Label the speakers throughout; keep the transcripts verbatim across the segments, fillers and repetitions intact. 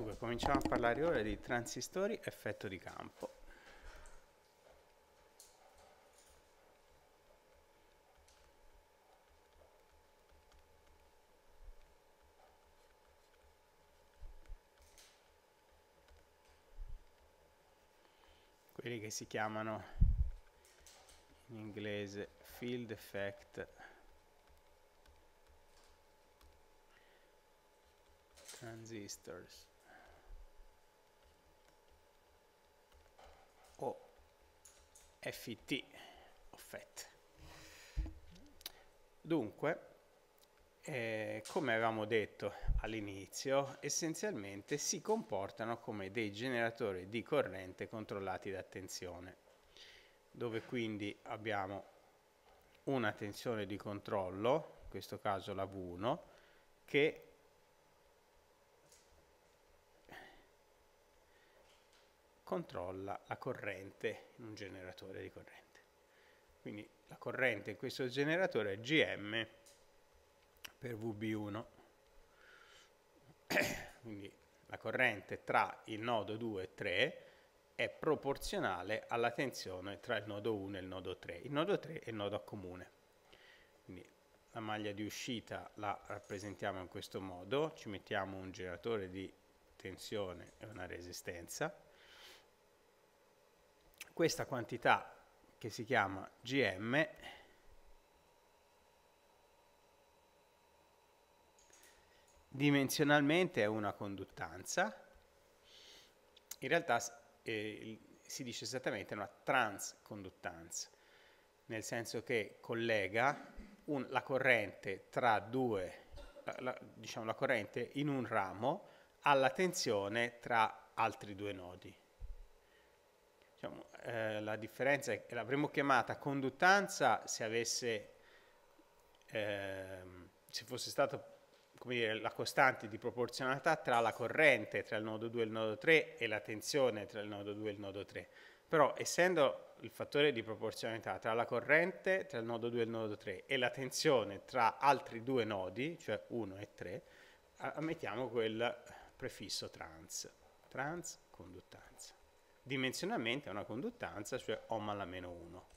Speaker 1: Dunque, cominciamo a parlare ora di transistori effetto di campo. Quelli che si chiamano in inglese field effect transistors o F I T, effect. Dunque, eh, come avevamo detto all'inizio, essenzialmente si comportano come dei generatori di corrente controllati da tensione, dove quindi abbiamo una tensione di controllo, in questo caso la V uno, che controlla la corrente in un generatore di corrente. Quindi la corrente in questo generatore è G M per V B uno. Quindi la corrente tra il nodo due e tre è proporzionale alla tensione tra il nodo uno e il nodo tre. Il nodo tre è il nodo comune. Quindi la maglia di uscita la rappresentiamo in questo modo. Ci mettiamo un generatore di tensione e una resistenza. Questa quantità che si chiama G M dimensionalmente è una conduttanza, in realtà eh, si dice esattamente una transconduttanza, nel senso che collega un, la corrente tra due, la, la, diciamo la corrente in un ramo alla tensione tra altri due nodi. Diciamo, eh, la differenza è che l'avremmo chiamata conduttanza se avesse, eh, se fosse stato, come dire, la costante di proporzionalità tra la corrente tra il nodo due e il nodo tre e la tensione tra il nodo due e il nodo tre. Però essendo il fattore di proporzionalità tra la corrente tra il nodo due e il nodo tre e la tensione tra altri due nodi, cioè uno e tre, mettiamo quel prefisso trans, transconduttanza. Dimensionalmente è una conduttanza, cioè ohm alla meno uno.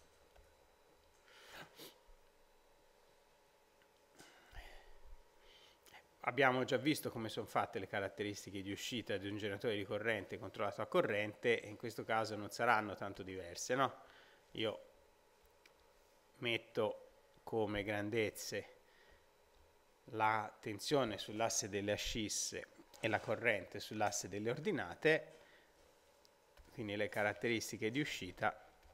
Speaker 1: Abbiamo già visto come sono fatte le caratteristiche di uscita di un generatore di corrente controllato a corrente, e in questo caso non saranno tanto diverse, no? Io metto come grandezze la tensione sull'asse delle ascisse e la corrente sull'asse delle ordinate, quindi le caratteristiche di uscita,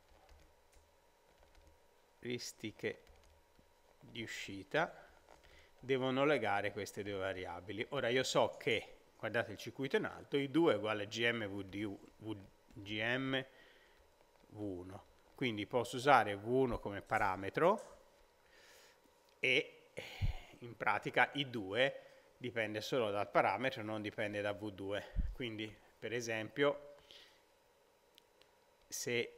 Speaker 1: caratteristiche di uscita devono legare queste due variabili. Ora io so che, guardate il circuito in alto, I due è uguale a G M V uno, quindi posso usare V uno come parametro e in pratica I due dipende solo dal parametro, non dipende da V due. Quindi per esempio se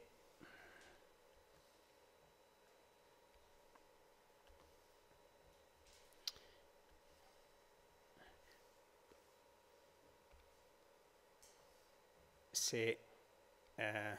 Speaker 1: se eh,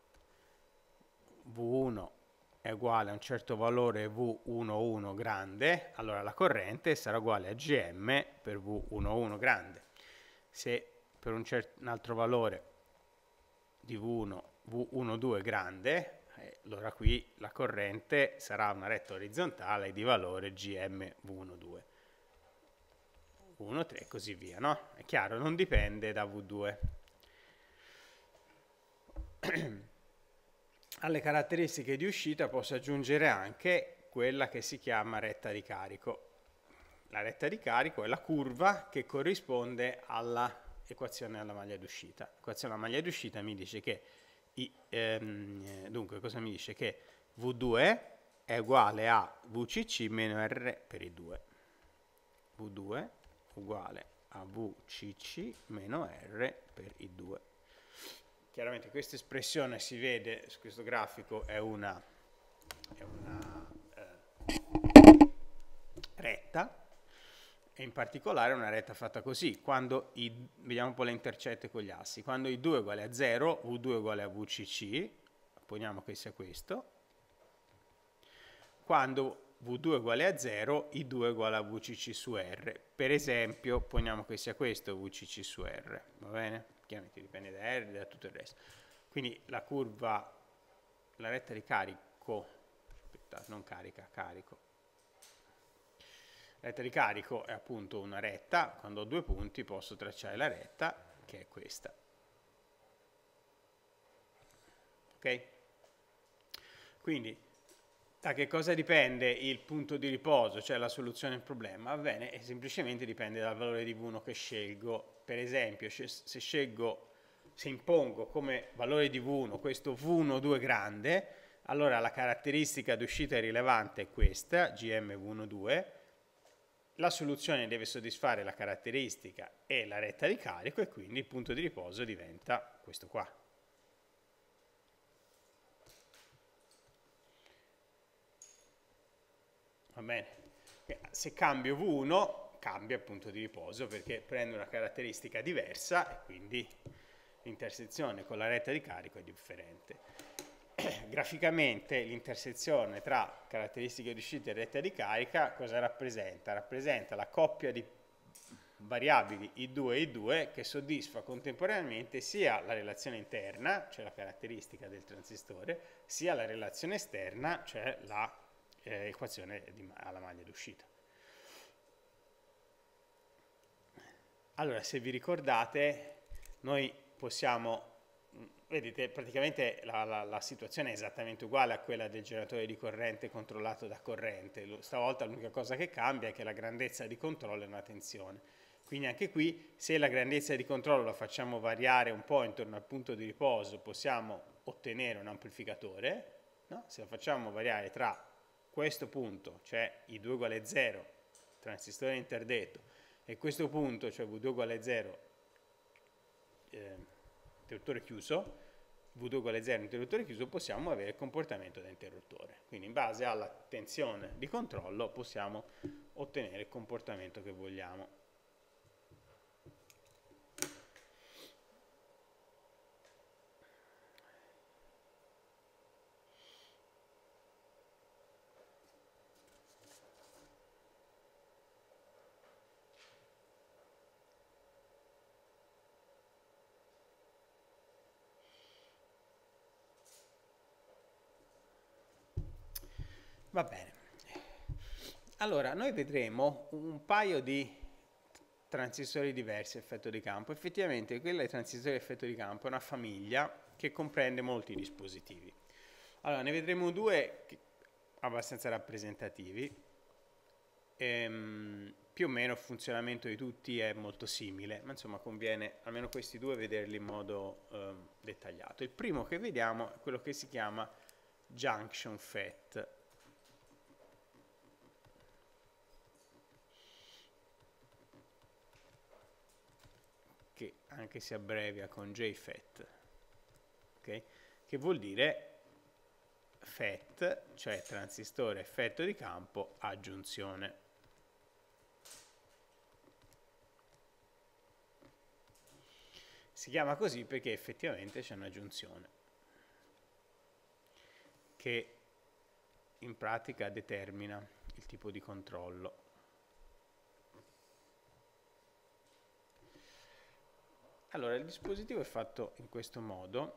Speaker 1: V uno è uguale a un certo valore V undici grande, allora la corrente sarà uguale a G M per V undici grande. Se per un, un altro valore di V uno, V dodici grande, eh, allora qui la corrente sarà una retta orizzontale di valore G M V dodici, V diciotto e così via, no? È chiaro, non dipende da V due. Alle caratteristiche di uscita posso aggiungere anche quella che si chiama retta di carico. La retta di carico è la curva che corrisponde all'equazione alla maglia d'uscita. L'equazione alla maglia d'uscita mi dice che, i, ehm, dunque, cosa mi dice? Che V due è uguale a V C C meno R per I due. V due uguale a V C C meno R per I due. Chiaramente questa espressione si vede su questo grafico, è una, è una eh, retta, E in particolare una retta fatta così, quando i, vediamo un po' le intercette con gli assi, quando i due è uguale a zero, V due è uguale a V C C, poniamo che sia questo, quando V due è uguale a zero, I due è uguale a V C C su R. Per esempio, poniamo che sia questo V C C su R, va bene? Chiaramente dipende da R e da tutto il resto. Quindi la curva, la retta di carico, aspetta, non carica, carico. La retta di carico è appunto una retta, quando ho due punti posso tracciare la retta, che è questa. Ok? Quindi, da che cosa dipende il punto di riposo, cioè la soluzione del problema? Va bene, e semplicemente dipende dal valore di V uno che scelgo. Per esempio, se scelgo, se impongo come valore di V uno questo V uno due grande, allora la caratteristica d'uscita rilevante è questa, G M V uno due, la soluzione deve soddisfare la caratteristica e la retta di carico e quindi il punto di riposo diventa questo qua. Va bene? Se cambio V uno, cambia il punto di riposo perché prende una caratteristica diversa e quindi l'intersezione con la retta di carico è differente. Graficamente l'intersezione tra caratteristiche di uscita e retta di carica cosa rappresenta? Rappresenta la coppia di variabili I due e I due che soddisfa contemporaneamente sia la relazione interna, cioè la caratteristica del transistore, sia la relazione esterna, cioè la eh, equazione di, alla maglia d'uscita. Allora, se vi ricordate, noi possiamo, vedete, praticamente la, la, la situazione è esattamente uguale a quella del generatore di corrente controllato da corrente. Stavolta l'unica cosa che cambia è che la grandezza di controllo è una tensione. Quindi anche qui, se la grandezza di controllo la facciamo variare un po' intorno al punto di riposo, possiamo ottenere un amplificatore, no? Se la facciamo variare tra questo punto, cioè I due uguale a zero, transistore interdetto, e questo punto, cioè V due uguale a zero, eh, interruttore chiuso, V due uguale a zero, interruttore chiuso, possiamo avere il comportamento da interruttore. Quindi in base alla tensione di controllo possiamo ottenere il comportamento che vogliamo. Va bene. Allora, noi vedremo un paio di transistori diversi a effetto di campo. Effettivamente quella dei transistori a effetto di campo è una famiglia che comprende molti dispositivi. Allora, ne vedremo due abbastanza rappresentativi. Ehm, più o meno il funzionamento di tutti è molto simile, ma insomma conviene almeno questi due vederli in modo eh, dettagliato. Il primo che vediamo è quello che si chiama junction F E T. Che anche si abbrevia con J F E T, okay? Che vuol dire F E T, cioè transistore effetto di campo a giunzione. Si chiama così perché effettivamente c'è una giunzione che in pratica determina il tipo di controllo. Allora, il dispositivo è fatto in questo modo.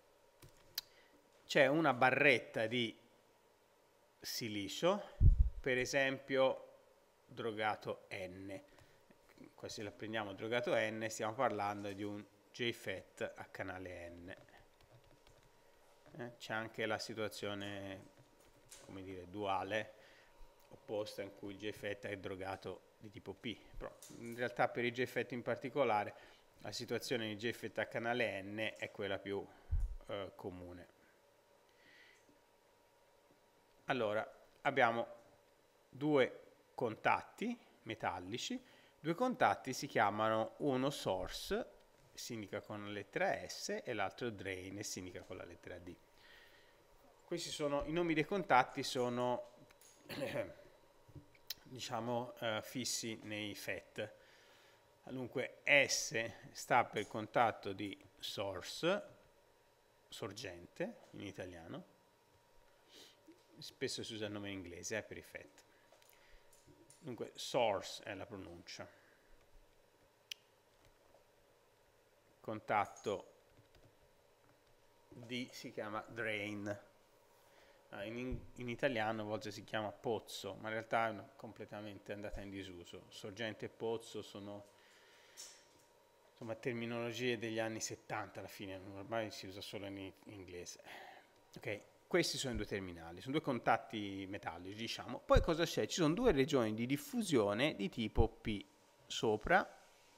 Speaker 1: C'è una barretta di silicio, per esempio drogato N. Qua se la prendiamo drogato N, stiamo parlando di un J F E T a canale N. Eh, c'è anche la situazione, come dire, duale, opposta, in cui il J F E T è drogato di tipo P. Però in realtà per i J F E T in particolare la situazione di J F E T a canale N è quella più eh, comune. Allora, abbiamo due contatti metallici, due contatti si chiamano uno source, si indica con la lettera S, e l'altro drain, si indica con la lettera D. Questi sono, i nomi dei contatti sono diciamo, uh, fissi nei F E T. Dunque S sta per contatto di source, sorgente in italiano, spesso si usa il nome in inglese eh, per i F E T. Dunque source è la pronuncia, contatto D si chiama drain, in, in italiano a volte si chiama pozzo, ma in realtà è completamente andata in disuso. Sorgente e pozzo sono insomma terminologie degli anni settanta alla fine, ormai si usa solo in, in inglese. Ok, questi sono i due terminali, sono due contatti metallici, diciamo. Poi cosa c'è? Ci sono due regioni di diffusione di tipo P sopra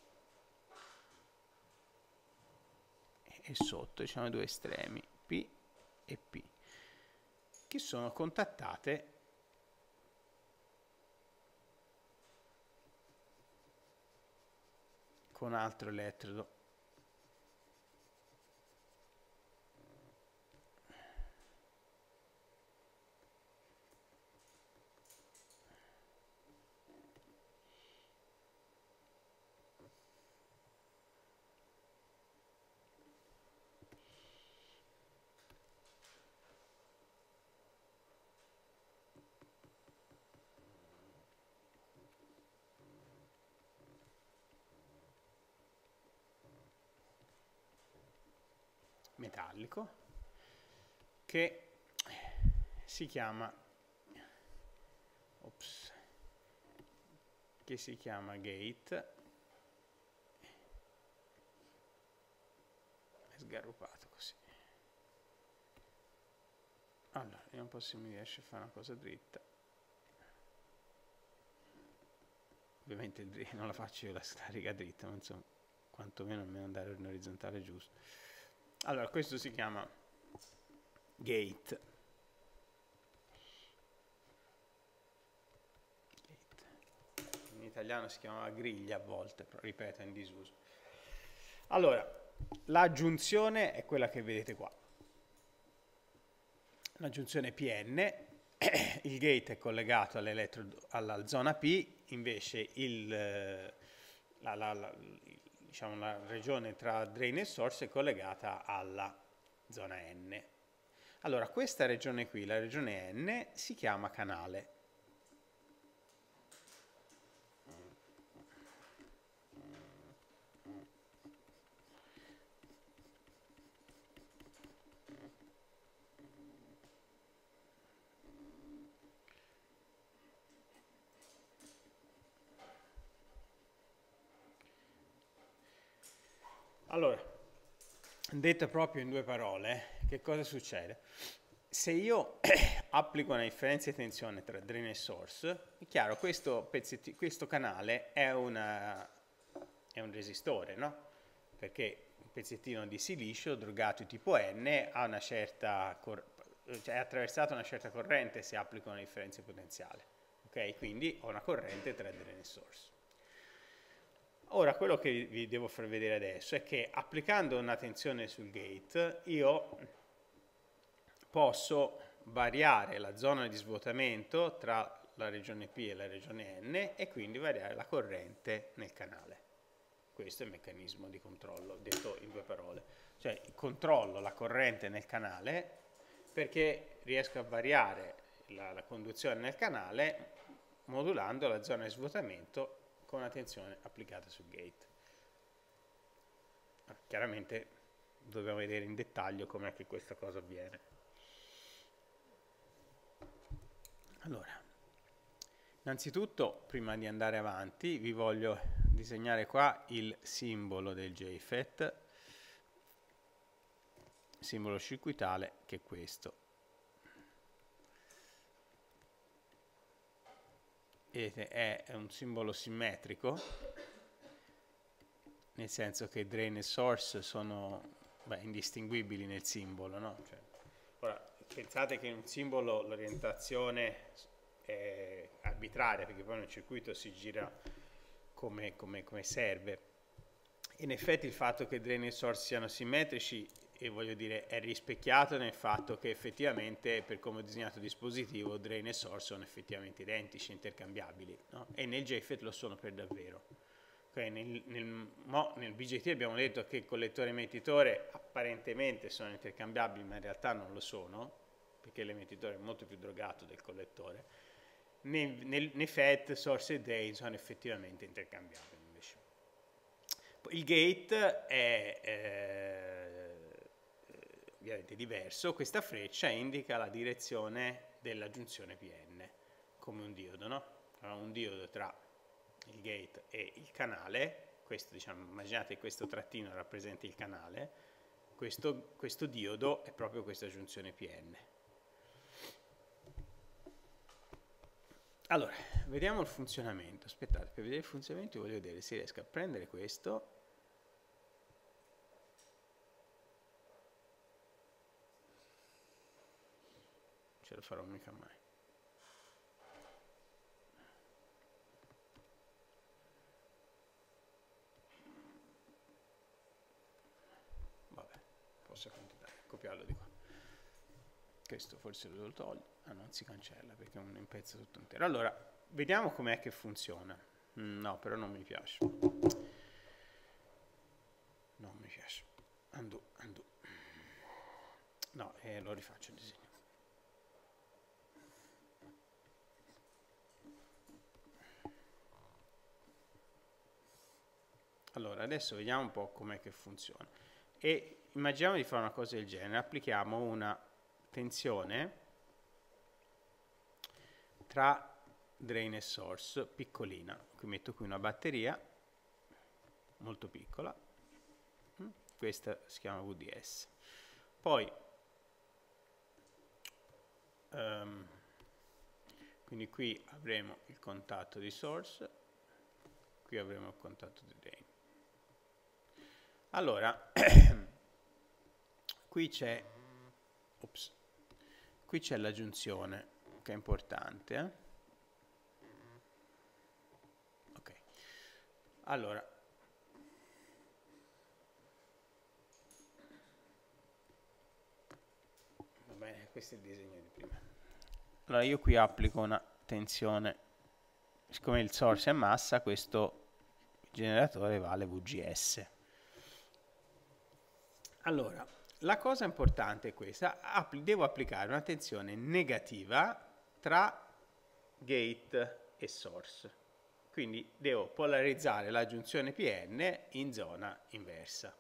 Speaker 1: e sotto, diciamo i due estremi, P e P, che sono contattate con altro elettrodo. Metallico che si chiama ops, che si chiama gate. È sgarrupato così. Allora, vediamo un po' se mi riesce a fare una cosa dritta. Ovviamente il non la faccio io la riga dritta, ma insomma quantomeno almeno andare in orizzontale giusto. Allora, questo si chiama gate. Gate. In italiano si chiama griglia a volte, però ripeto, è in disuso. Allora, la giunzione è quella che vedete qua. La giunzione P N, il gate è collegato alla zona P, invece il, la, la, la, diciamo, la regione tra drain e source è collegata alla zona N. Allora, questa regione qui, la regione N, si chiama canale. Allora, detto proprio in due parole, che cosa succede? Se io applico una differenza di tensione tra drain e source, è chiaro, questo, questo canale è, una, è un resistore, no? Perché un pezzettino di silicio drogato tipo N ha una certa cioè è attraversato una certa corrente se applico una differenza potenziale, ok? Quindi ho una corrente tra drain e source. Ora, quello che vi devo far vedere adesso è che applicando una tensione sul gate io posso variare la zona di svuotamento tra la regione P e la regione N e quindi variare la corrente nel canale. Questo è il meccanismo di controllo, detto in due parole. Cioè controllo la corrente nel canale perché riesco a variare la, la conduzione nel canale modulando la zona di svuotamento con una tensione applicata sul gate. Chiaramente dobbiamo vedere in dettaglio com'è che questa cosa avviene. Allora, innanzitutto, prima di andare avanti, vi voglio disegnare qua il simbolo del J F E T, simbolo circuitale, che è questo. Vedete, è un simbolo simmetrico, nel senso che drain e source sono beh, indistinguibili nel simbolo, no? Cioè, ora, pensate che in un simbolo l'orientazione è arbitraria, perché poi nel circuito si gira come, come, come serve. In effetti il fatto che drain e source siano simmetrici e voglio dire è rispecchiato nel fatto che effettivamente per come ho disegnato il dispositivo drain e source sono effettivamente identici, intercambiabili, no? E nel J F E T lo sono per davvero. Okay, nel, nel, mo, nel B G T abbiamo detto che il collettore e emettitore apparentemente sono intercambiabili, ma in realtà non lo sono, perché l'emettitore è molto più drogato del collettore. Nei, nel, nei F E T source e drain sono effettivamente intercambiabili invece. Il gate è eh, ovviamente diverso, questa freccia indica la direzione della giunzione P N, come un diodo, no? Allora, un diodo tra il gate e il canale, questo, diciamo, immaginate che questo trattino rappresenti il canale, questo, questo diodo è proprio questa giunzione P N. Allora, vediamo il funzionamento. Aspettate, per vedere il funzionamento voglio vedere se riesco a prendere questo. Ce lo farò mica mai. Vabbè, posso continuare, copiarlo di qua. Questo forse lo devo togliere. Ah, non si cancella perché è un pezzo tutto intero. Allora, vediamo com'è che funziona. Mm, no, però non mi piace. Non mi piace. Undo, undo. No, eh, lo rifaccio il disegno. Allora, adesso vediamo un po' com'è che funziona. E immaginiamo di fare una cosa del genere. Applichiamo una tensione tra drain e source piccolina. Qui metto qui una batteria molto piccola. Questa si chiama V D S. Poi um, quindi qui avremo il contatto di source, qui avremo il contatto di drain. Allora, qui c'è ops, qui c'è la giunzione che è importante. Eh? Ok. Allora, va bene, questo è il disegno di prima. Allora, io qui applico una tensione, siccome il source è massa, questo generatore vale V G S. Allora, la cosa importante è questa, Appli- devo applicare una tensione negativa tra gate e source. Quindi devo polarizzare la giunzione P N in zona inversa.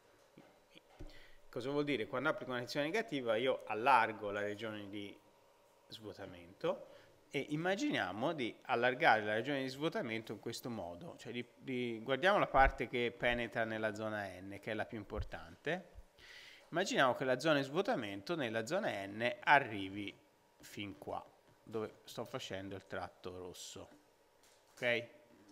Speaker 1: Cosa vuol dire? Quando applico una tensione negativa io allargo la regione di svuotamento e immaginiamo di allargare la regione di svuotamento in questo modo. Cioè di, di, guardiamo la parte che penetra nella zona N, che è la più importante. Immaginiamo che la zona di svuotamento nella zona N arrivi fin qua, dove sto facendo il tratto rosso. Ok?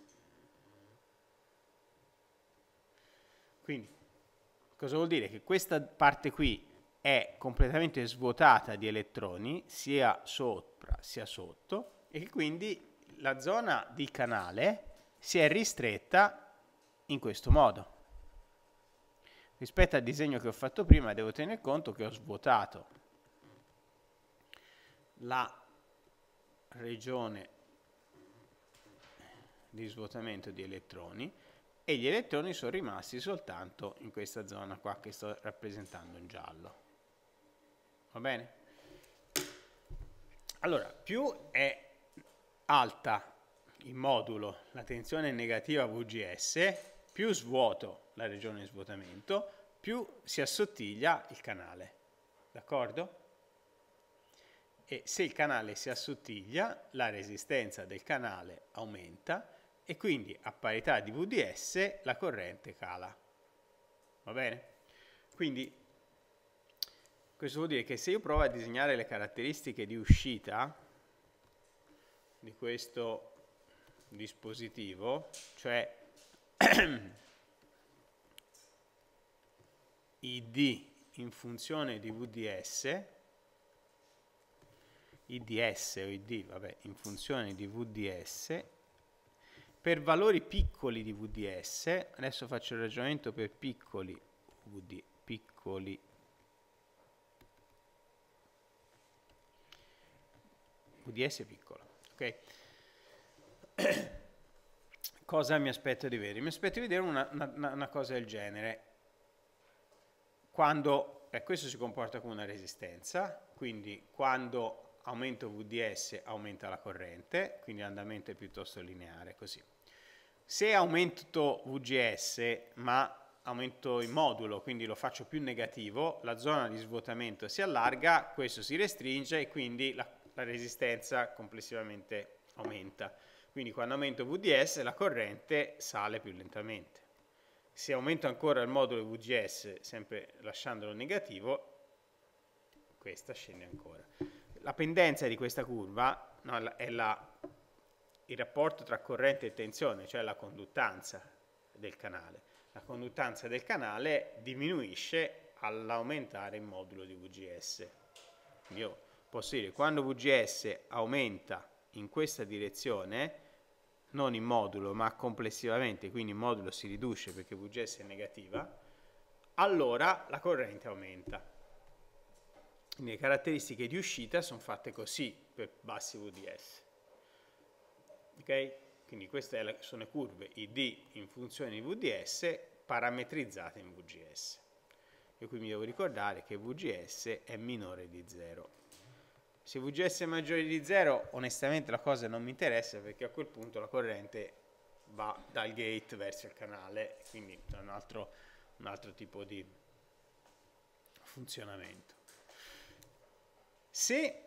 Speaker 1: Quindi, cosa vuol dire? Che questa parte qui è completamente svuotata di elettroni, sia sopra sia sotto, e che quindi la zona di canale si è ristretta in questo modo. Rispetto al disegno che ho fatto prima devo tenere conto che ho svuotato la regione di svuotamento di elettroni e gli elettroni sono rimasti soltanto in questa zona qua che sto rappresentando in giallo. Va bene? Allora, più è alta in modulo la tensione negativa V G S, più svuoto la regione di svuotamento, più si assottiglia il canale. D'accordo? E se il canale si assottiglia, la resistenza del canale aumenta e quindi a parità di V D S la corrente cala. Va bene? Quindi questo vuol dire che se io provo a disegnare le caratteristiche di uscita di questo dispositivo, cioè I D in funzione di V D S, I D S o I D, vabbè, in funzione di V D S, per valori piccoli di V D S, adesso faccio il ragionamento per piccoli V D, piccoli V D S piccolo, ok? Cosa mi aspetto di vedere? Mi aspetto di vedere una, una, una cosa del genere. Quando, eh, questo si comporta come una resistenza, quindi quando aumento V D S aumenta la corrente, quindi l'andamento è piuttosto lineare, così. Se aumento V G S, ma aumento il modulo, quindi lo faccio più negativo, la zona di svuotamento si allarga, questo si restringe e quindi la, la resistenza complessivamente aumenta. Quindi quando aumento V D S la corrente sale più lentamente. Se aumento ancora il modulo V G S, sempre lasciandolo negativo, questa scende ancora. La pendenza di questa curva, no, è la, il rapporto tra corrente e tensione, cioè la conduttanza del canale. La conduttanza del canale diminuisce all'aumentare il modulo di V G S. Io posso dire, quando V G S aumenta in questa direzione, non in modulo ma complessivamente, quindi il modulo si riduce perché V G S è negativa, allora la corrente aumenta. Quindi le caratteristiche di uscita sono fatte così per bassi V D S. Ok? Quindi queste sono le curve I D in funzione di V D S parametrizzate in V G S. E qui mi devo ricordare che V G S è minore di zero. Se V G S è maggiore di zero, onestamente la cosa non mi interessa perché a quel punto la corrente va dal gate verso il canale, quindi è un altro, un altro tipo di funzionamento. Se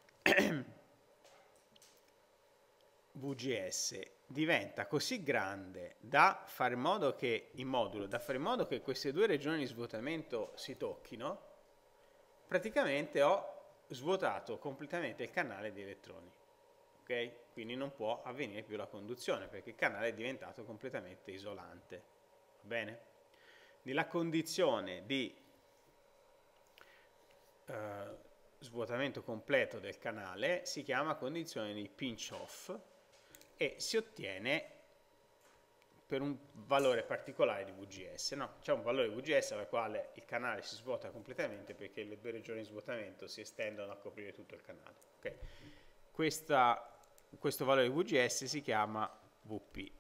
Speaker 1: V G S diventa così grande da fare in modo che il modulo, da fare in modo che queste due regioni di svuotamento si tocchino, praticamente ho svuotato completamente il canale di elettroni, ok? Quindi non può avvenire più la conduzione perché il canale è diventato completamente isolante, va bene? Nella condizione di eh, svuotamento completo del canale si chiama condizione di pinch off e si ottiene per un valore particolare di V G S, no? C'è un valore V G S al quale il canale si svuota completamente perché le due regioni di svuotamento si estendono a coprire tutto il canale. Okay. Questa, questo valore V G S si chiama V P,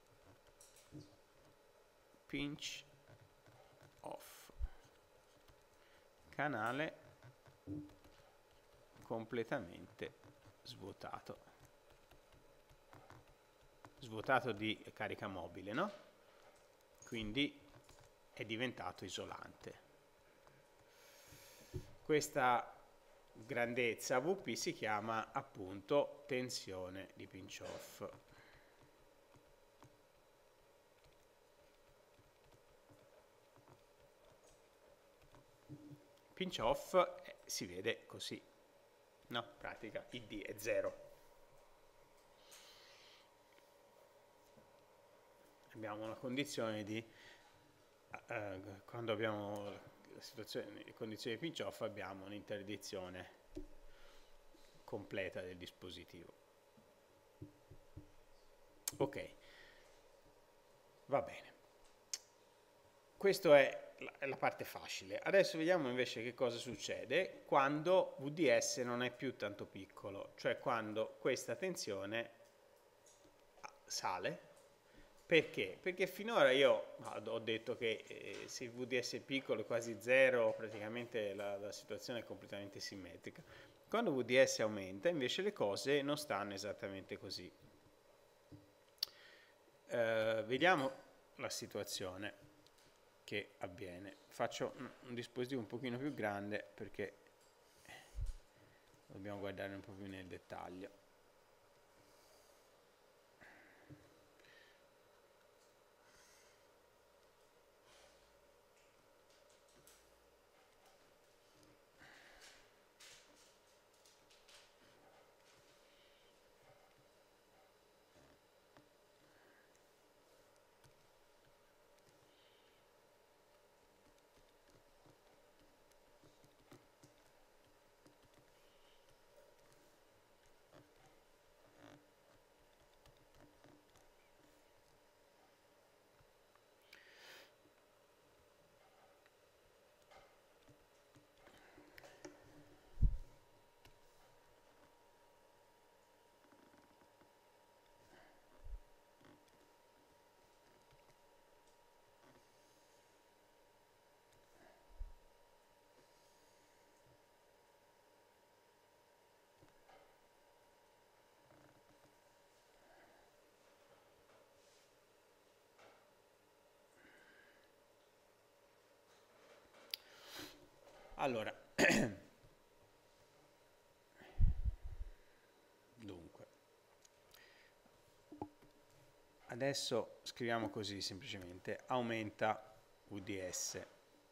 Speaker 1: pinch off, canale completamente svuotato. Svuotato di carica mobile, no? Quindi è diventato isolante. Questa grandezza V P si chiama appunto tensione di pinch off. Pinch off eh, si vede così, no? In pratica I D è zero. Abbiamo una condizione di, eh, quando abbiamo la situazione, le condizioni di pinch off abbiamo un'interdizione completa del dispositivo. Ok, va bene. Questa è la, è la parte facile. Adesso vediamo invece che cosa succede quando V D S non è più tanto piccolo, cioè quando questa tensione sale. Perché? Perché finora io ho detto che eh, se il V D S è piccolo, quasi zero, praticamente la, la situazione è completamente simmetrica. Quando V D S aumenta, invece le cose non stanno esattamente così. Eh, vediamo la situazione che avviene. Faccio un, un dispositivo un pochino più grande perché dobbiamo guardare un po' più nel dettaglio. Allora, dunque, adesso scriviamo così semplicemente, aumenta V D S.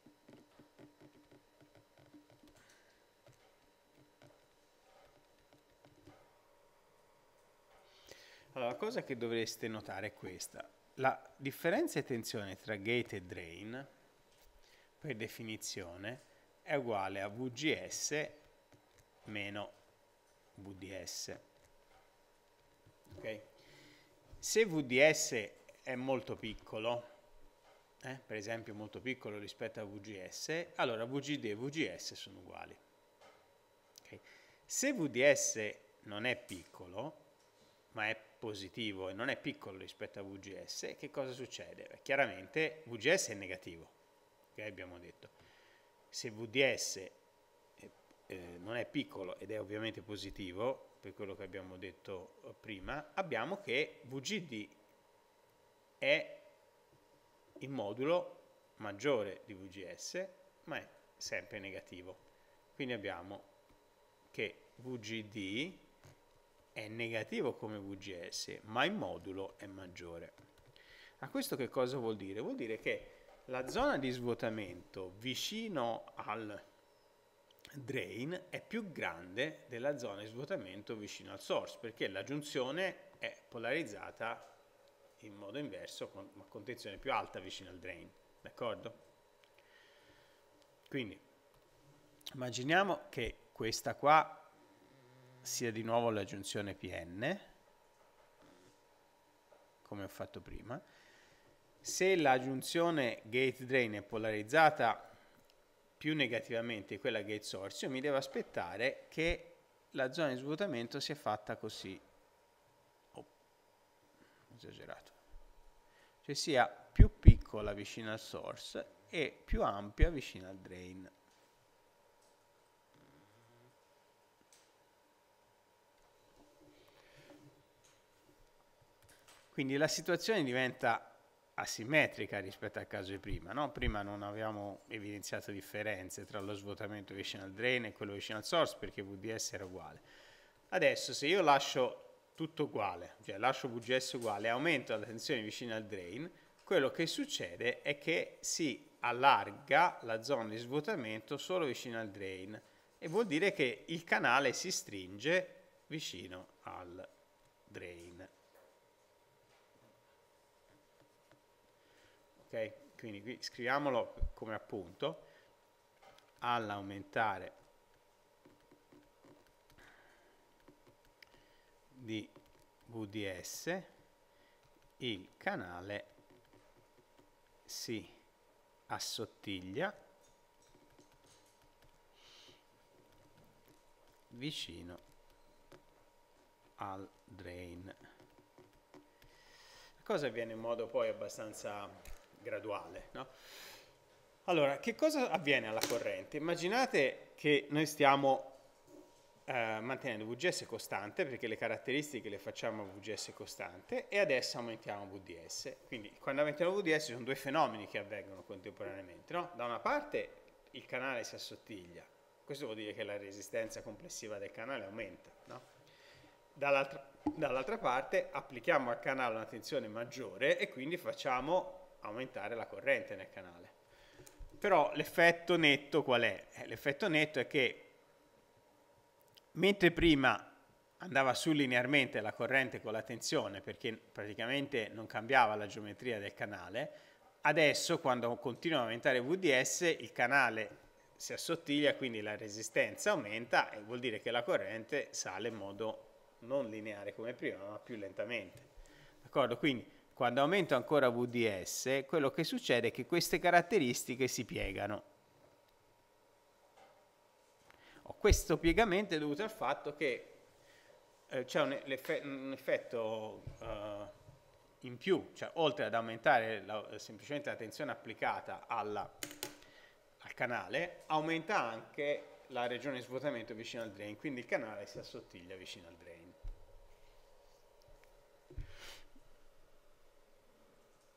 Speaker 1: Allora, la cosa che dovreste notare è questa. La differenza di tensione tra gate e drain, per definizione, è uguale a V G S meno V D S. Okay? Se V D S è molto piccolo, eh, per esempio molto piccolo rispetto a V G S, allora V G D e V G S sono uguali. Okay? Se V D S non è piccolo, ma è positivo e non è piccolo rispetto a V G S, che cosa succede? Beh, chiaramente V G S è negativo, okay? Abbiamo detto. Se V D S eh, eh, non è piccolo ed è ovviamente positivo, per quello che abbiamo detto prima, abbiamo che V G D è il modulo maggiore di V G S, ma è sempre negativo. Quindi abbiamo che V G D è negativo come V G S, ma il modulo è maggiore. A questo che cosa vuol dire? Vuol dire che la zona di svuotamento vicino al drain è più grande della zona di svuotamento vicino al source, perché la giunzione è polarizzata in modo inverso, con, ma con tensione più alta vicino al drain. D'accordo? Quindi, immaginiamo che questa qua sia di nuovo la giunzione P N, come ho fatto prima. Se la giunzione gate drain è polarizzata più negativamente di quella gate source, io mi devo aspettare che la zona di svuotamento sia fatta così. Oh, esagerato. Cioè sia più piccola vicino al source e più ampia vicino al drain. Quindi la situazione diventa asimmetrica rispetto al caso di prima, no? Prima non avevamo evidenziato differenze tra lo svuotamento vicino al drain e quello vicino al source perché V D S era uguale. Adesso se io lascio tutto uguale, cioè lascio V G S uguale e aumento la tensione vicino al drain, quello che succede è che si allarga la zona di svuotamento solo vicino al drain e vuol dire che il canale si stringe vicino al drain. Ok, quindi qui scriviamolo come appunto, all'aumentare di V D S il canale si assottiglia vicino al drain. La cosa avviene in modo poi abbastanza graduale, no? Allora, che cosa avviene alla corrente? Immaginate che noi stiamo eh, mantenendo V G S costante, perché le caratteristiche le facciamo a V G S costante, e adesso aumentiamo V D S. Quindi quando aumentiamo V D S ci sono due fenomeni che avvengono contemporaneamente, no? Da una parte il canale si assottiglia, questo vuol dire che la resistenza complessiva del canale aumenta, no? Dall'altra, dall'altra parte applichiamo al canale una tensione maggiore e quindi facciamo aumentare la corrente nel canale. Però l'effetto netto qual è? Eh, l'effetto netto è che mentre prima andava su linearmente la corrente con la tensione perché praticamente non cambiava la geometria del canale, adesso quando continua a aumentare V D S il canale si assottiglia, quindi la resistenza aumenta e vuol dire che la corrente sale in modo non lineare come prima, ma più lentamente. D'accordo? Quindi quando aumento ancora V D S, quello che succede è che queste caratteristiche si piegano. Oh, questo piegamento è dovuto al fatto che eh, c'è un, un effetto uh, in più, cioè oltre ad aumentare la, semplicemente la tensione applicata alla, al canale, aumenta anche la regione di svuotamento vicino al drain, quindi il canale si assottiglia vicino al drain.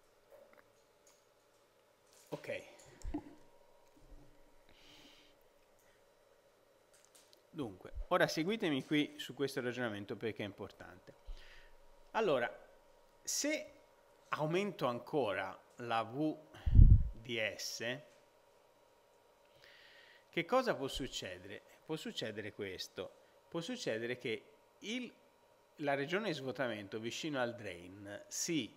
Speaker 1: Ok, Dunque, ora seguitemi qui su questo ragionamento perché è importante. Allora, se aumento ancora la V D S, che cosa può succedere? Può succedere questo. Può succedere che il, la regione di svuotamento vicino al drain si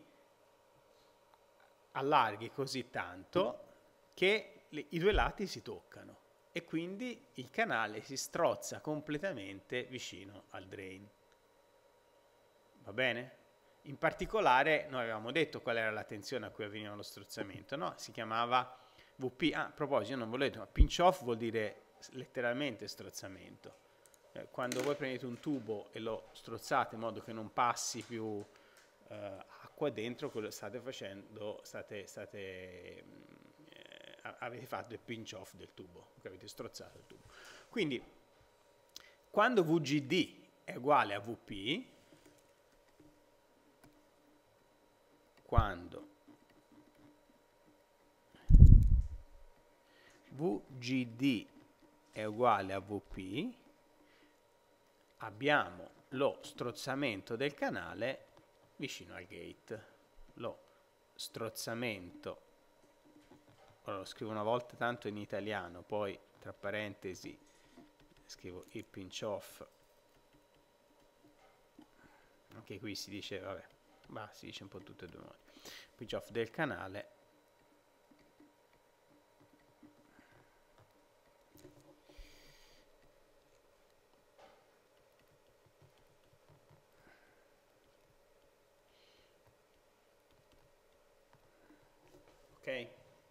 Speaker 1: allarghi così tanto che le, i due lati si toccano e quindi il canale si strozza completamente vicino al drain. Va bene? In particolare noi avevamo detto qual era la tensione a cui avveniva lo strozzamento, no? Si chiamava V P. Ah, a proposito, io non volevo dire, ma pinch off vuol dire letteralmente strozzamento. Eh, quando voi prendete un tubo e lo strozzate in modo che non passi più eh, acqua dentro, quello che state facendo, state, state, eh, avete fatto il pinch off del tubo, avete strozzato il tubo. Quindi, quando V G D è uguale a V P, quando V G D è uguale a V P, abbiamo lo strozzamento del canale vicino al gate. Lo strozzamento, ora lo scrivo una volta tanto in italiano, poi tra parentesi scrivo il pinch off, anche qui si dice, vabbè, ma si dice un po' tutte e due modi, pinch off del canale ok?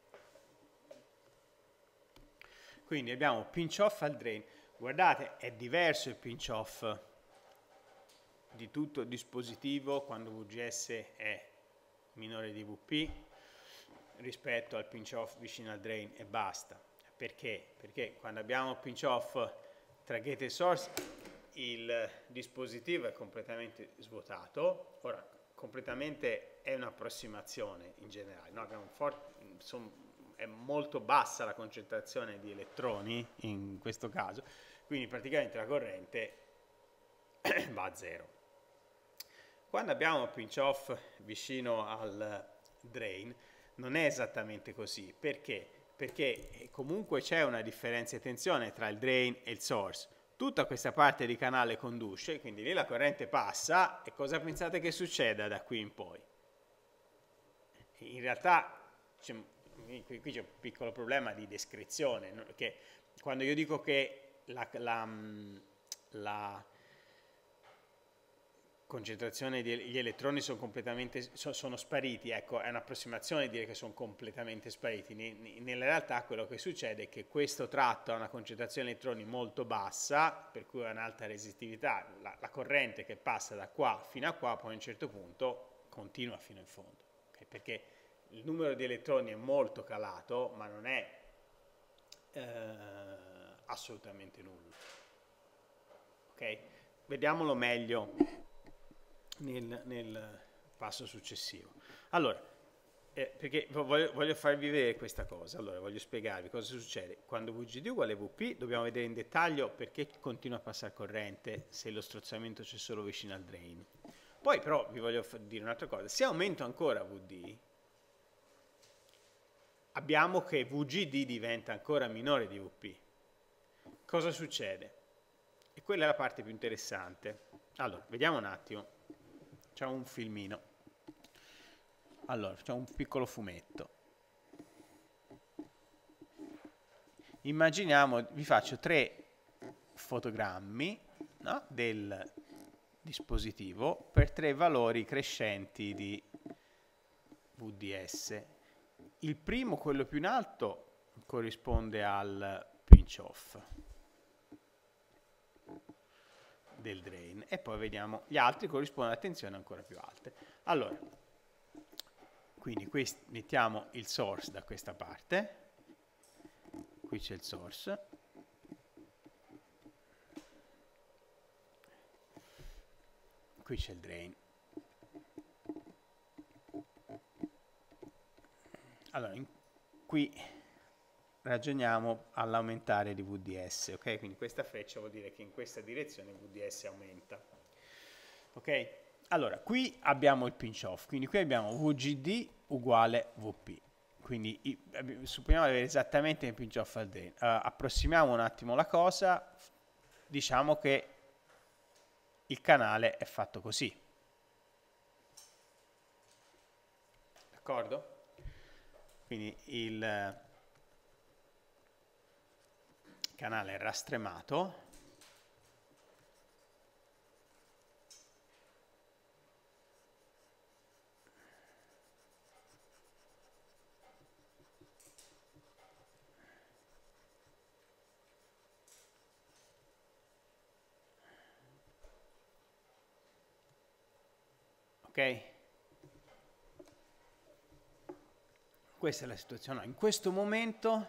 Speaker 1: Quindi abbiamo pinch off al drain. Guardate, è diverso il pinch off di tutto il dispositivo quando V G S è minore di V P rispetto al pinch off vicino al drain e basta. Perché? Perché quando abbiamo pinch off tra gate e source il dispositivo è completamente svuotato. Ora, completamente è un'approssimazione in generale, no? Abbiamo un forte, insomma, è molto bassa la concentrazione di elettroni in questo caso, quindi praticamente la corrente va a zero. Quando abbiamo pinch off vicino al drain non è esattamente così. Perché? Perché comunque c'è una differenza di tensione tra il drain e il source. Tutta questa parte di canale conduce, quindi lì la corrente passa e cosa pensate che succeda da qui in poi? In realtà qui, qui c'è un piccolo problema di descrizione, no? Perché quando io dico che la, la, la concentrazione degli elettroni sono completamente so, sono spariti, ecco, è un'approssimazione dire che sono completamente spariti. Nella realtà quello che succede è che questo tratto ha una concentrazione di elettroni molto bassa, per cui ha un'alta resistività, la, la corrente che passa da qua fino a qua poi a un certo punto continua fino in fondo, okay? Perché il numero di elettroni è molto calato, ma non è eh, assolutamente nullo. Ok? Vediamolo meglio nel, nel passo successivo. Allora, eh, perché voglio, voglio farvi vedere questa cosa, allora voglio spiegarvi cosa succede. Quando V G D uguale V P dobbiamo vedere in dettaglio perché continua a passare corrente se lo strozzamento c'è solo vicino al drain. Poi però vi voglio dire un'altra cosa, se aumento ancora V D, abbiamo che V G D diventa ancora minore di V P. Cosa succede? E quella è la parte più interessante. Allora, vediamo un attimo. Facciamo un filmino. Allora, facciamo un piccolo fumetto. Immaginiamo, vi faccio tre fotogrammi, no, del dispositivo per tre valori crescenti di V D S. Il primo, quello più in alto, corrisponde al pinch off del drain e poi vediamo gli altri corrispondono a tensioni ancora più alte. Allora, quindi questi, mettiamo il source da questa parte, qui c'è il source, qui c'è il drain. Allora, in, qui ragioniamo all'aumentare di V D S, ok? Quindi questa freccia vuol dire che in questa direzione V D S aumenta, ok? Allora, qui abbiamo il pinch off, quindi qui abbiamo V G D uguale V P, quindi i, supponiamo di avere esattamente il pinch off al drain. Uh, approssimiamo un attimo la cosa, diciamo che il canale è fatto così, d'accordo? Quindi il canale è rastremato, ok? Questa è la situazione. In questo momento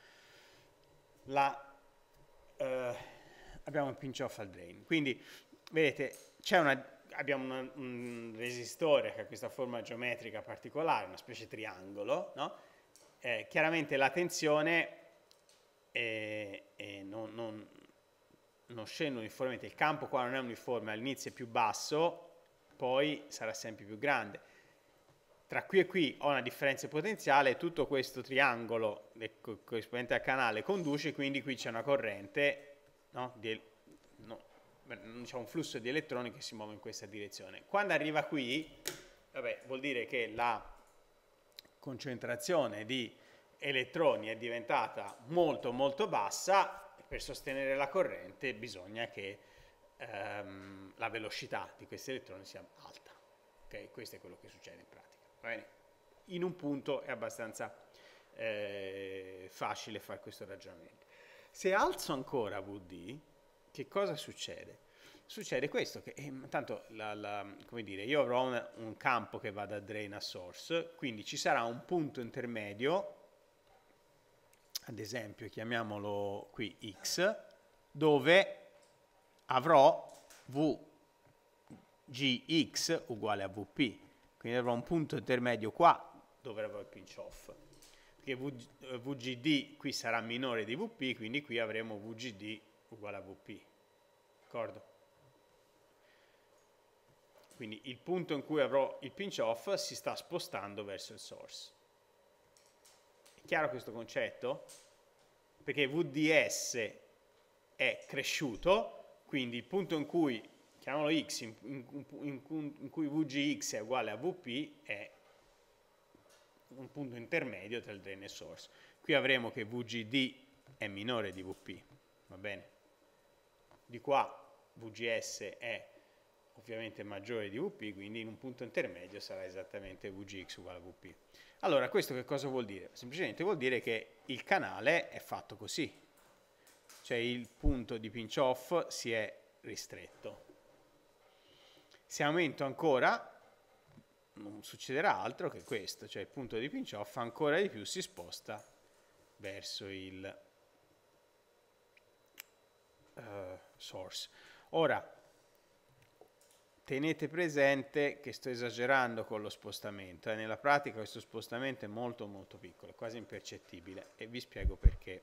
Speaker 1: la, eh, abbiamo un pinch off al drain. Quindi, vedete, c'è una, abbiamo una, un resistore che ha questa forma geometrica particolare, una specie di triangolo, no? Eh, chiaramente la tensione è, è non, non, non scende uniformemente. Il campo qua non è uniforme, all'inizio è più basso, poi sarà sempre più grande. Tra qui e qui ho una differenza potenziale, tutto questo triangolo corrispondente al canale conduce, quindi qui c'è una corrente, no? Di, no, c'è un flusso di elettroni che si muove in questa direzione. Quando arriva qui, vabbè, vuol dire che la concentrazione di elettroni è diventata molto molto bassa e per sostenere la corrente bisogna che ehm, la velocità di questi elettroni sia alta. Okay? Questo è quello che succede in pratica. In un punto è abbastanza eh, facile fare questo ragionamento. Se alzo ancora V D, che cosa succede? Succede questo, che eh, tanto la, la, come dire, io avrò un, un campo che va da drain a source, quindi ci sarà un punto intermedio, ad esempio chiamiamolo qui X, dove avrò V G X uguale a V P. Quindi avrò un punto intermedio qua dove avrò il pinch off, perché V G D qui sarà minore di V P, quindi qui avremo V G D uguale a V P, d'accordo? Quindi il punto in cui avrò il pinch off si sta spostando verso il source. È chiaro questo concetto? Perché V D S è cresciuto, quindi il punto in cui chiamiamolo X, in, in, in, in cui V G X è uguale a V P, è un punto intermedio tra il drain e il source. Qui avremo che V G D è minore di V P, va bene? Di qua V G S è ovviamente maggiore di V P, quindi in un punto intermedio sarà esattamente V G X uguale a V P. Allora, questo che cosa vuol dire? Semplicemente vuol dire che il canale è fatto così, cioè il punto di pinch off si è ristretto. Se aumento ancora, non succederà altro che questo, cioè il punto di pinch off ancora di più si sposta verso il uh, source. Ora, tenete presente che sto esagerando con lo spostamento, e eh? Nella pratica questo spostamento è molto molto piccolo, è quasi impercettibile, e vi spiego perché.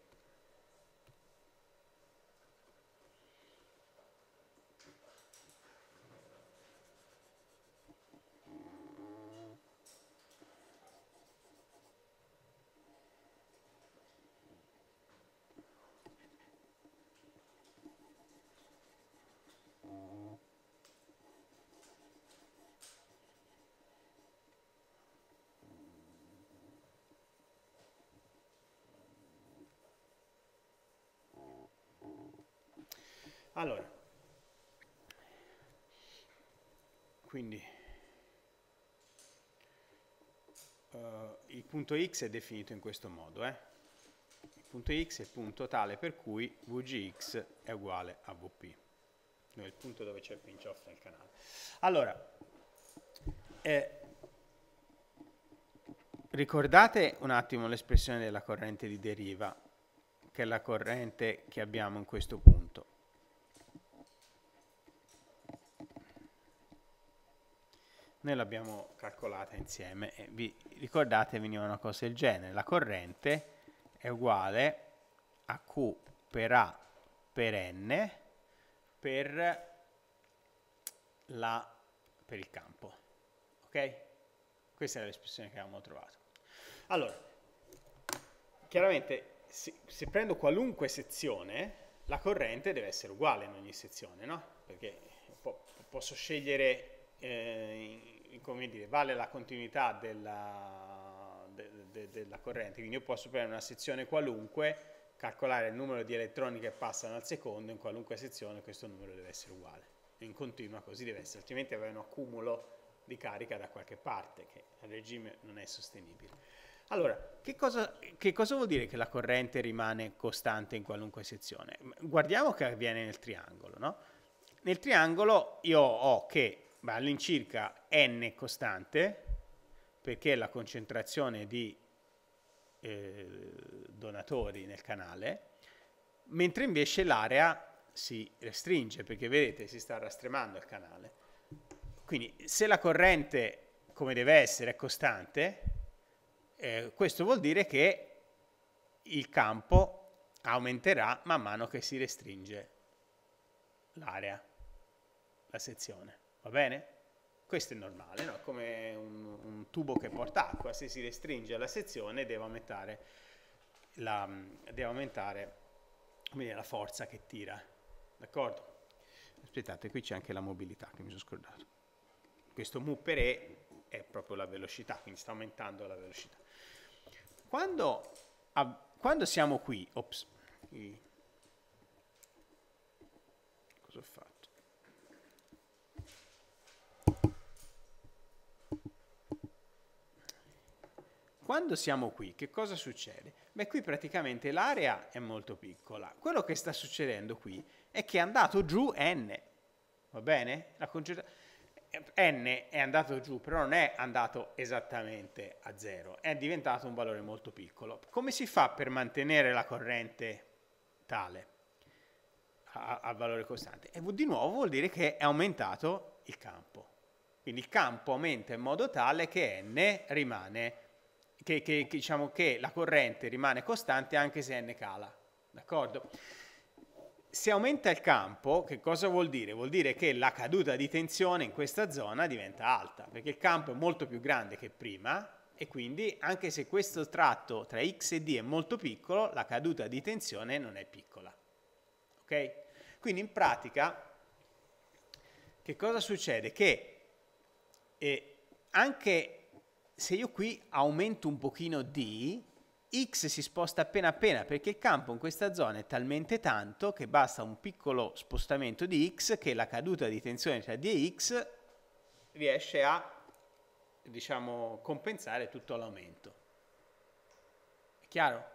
Speaker 1: Allora, quindi uh, il punto X è definito in questo modo, eh? Il punto X è il punto tale per cui V G X è uguale a V P, è il punto dove c'è il pinch off nel canale. Allora, eh, ricordate un attimo l'espressione della corrente di deriva, che è la corrente che abbiamo in questo punto. Noi l'abbiamo calcolata insieme e vi ricordate veniva una cosa del genere. La corrente è è uguale a Q per A per N per, la, per il campo. Ok? Questa è l'espressione che avevamo trovato. Allora, chiaramente, se, se prendo qualunque sezione, la corrente deve essere uguale in ogni sezione, no? Perché po posso scegliere, eh, come dire, vale la continuità della, de, de, della corrente, quindi io posso prendere una sezione qualunque, calcolare il numero di elettroni che passano al secondo, in qualunque sezione questo numero deve essere uguale, in continua così deve essere, altrimenti avrei un accumulo di carica da qualche parte, che a regime non è sostenibile. Allora, che cosa, che cosa vuol dire che la corrente rimane costante in qualunque sezione? Guardiamo che avviene nel triangolo, no? Nel triangolo io ho che all'incirca n costante, perché la concentrazione di eh, donatori nel canale, mentre invece l'area si restringe, perché vedete si sta rastremando il canale. Quindi se la corrente, come deve essere, è costante, Eh, questo vuol dire che il campo aumenterà man mano che si restringe l'area, la sezione, va bene? Questo è normale, no? Come un, un tubo che porta acqua, se si restringe la sezione deve aumentare la, deve aumentare come dire, la forza che tira, d'accordo? Aspettate, qui c'è anche la mobilità che mi sono scordato. Questo mu per E è proprio la velocità, quindi sta aumentando la velocità. Quando, quando siamo qui, ops, cosa ho fatto? Quando siamo qui, che cosa succede? Beh, qui praticamente l'area è molto piccola. Quello che sta succedendo qui è che è andato giù n, va bene? La concentrazione n è andato giù, però non è andato esattamente a zero, è diventato un valore molto piccolo. Come si fa per mantenere la corrente tale al valore costante? E di nuovo vuol dire che è aumentato il campo. Quindi il campo aumenta in modo tale che n rimane, che, che, che, diciamo che la corrente rimane costante anche se n cala, d'accordo? Se aumenta il campo, che cosa vuol dire? Vuol dire che la caduta di tensione in questa zona diventa alta, perché il campo è molto più grande che prima e quindi anche se questo tratto tra x e d è molto piccolo, la caduta di tensione non è piccola. Ok? Quindi in pratica che cosa succede? Che eh, anche se io qui aumento un pochino d, x si sposta appena appena perché il campo in questa zona è talmente tanto che basta un piccolo spostamento di x che la caduta di tensione tra d e x riesce a, diciamo, compensare tutto l'aumento. È chiaro?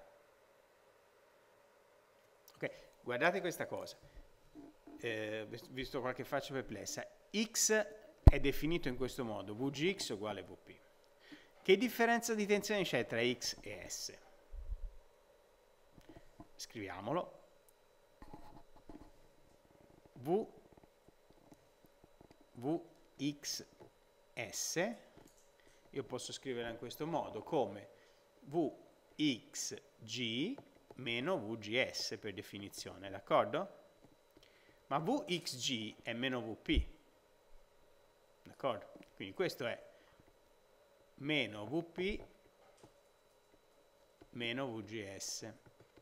Speaker 1: Ok, guardate questa cosa. Eh, visto qualche faccia perplessa, x è definito in questo modo, vgx uguale vp. Che differenza di tensione c'è tra x e s? Scriviamolo. V, Vxs, io posso scriverla in questo modo come Vxg meno Vgs per definizione, d'accordo? Ma Vxg è meno Vp, d'accordo? Quindi questo è meno Vp meno Vgs.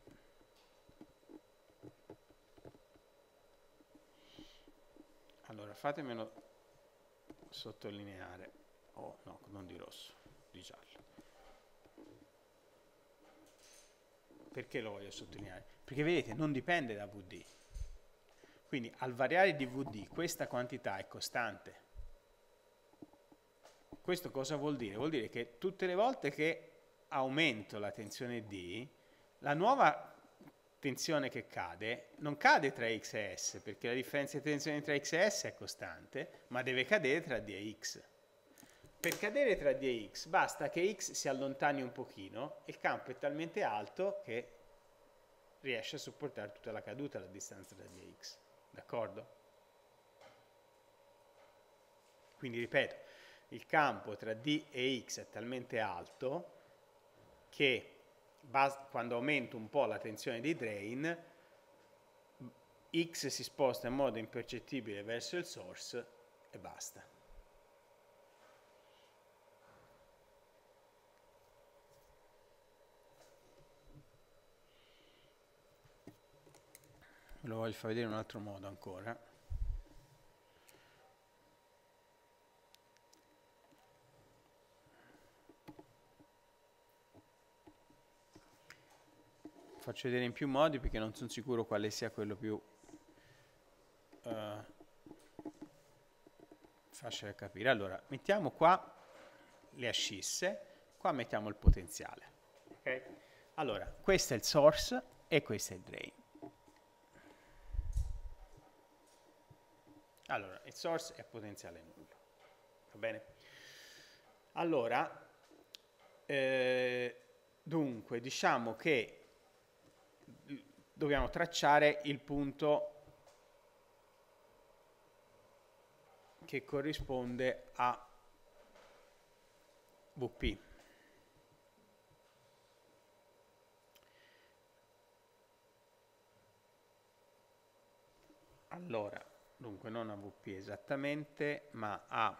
Speaker 1: Allora fatemelo sottolineare, oh no, non di rosso, di giallo. Perché lo voglio sottolineare? Perché vedete, non dipende da V D. Quindi al variare di V D questa quantità è costante. Questo cosa vuol dire? Vuol dire che tutte le volte che aumento la tensione D, la nuova tensione che cade non cade tra x e s, perché la differenza di tensione tra x e s è costante, ma deve cadere tra d e x. Per cadere tra d e x basta che x si allontani un pochino e il campo è talmente alto che riesce a sopportare tutta la caduta alla distanza tra d e x. D'accordo? Quindi ripeto, il campo tra d e x è talmente alto che quando aumento un po' la tensione di drain, X si sposta in modo impercettibile verso il source e basta. Ve lo voglio far vedere in un altro modo ancora. Faccio vedere in più modi perché non sono sicuro quale sia quello più uh, facile da capire. Allora, mettiamo qua le ascisse, qua mettiamo il potenziale. Okay? Allora, questo è il source e questo è il drain. Allora, il source è potenziale nullo. Va bene? Allora, eh, dunque, diciamo che dobbiamo tracciare il punto che corrisponde a V P. Allora, dunque non a V P esattamente, ma a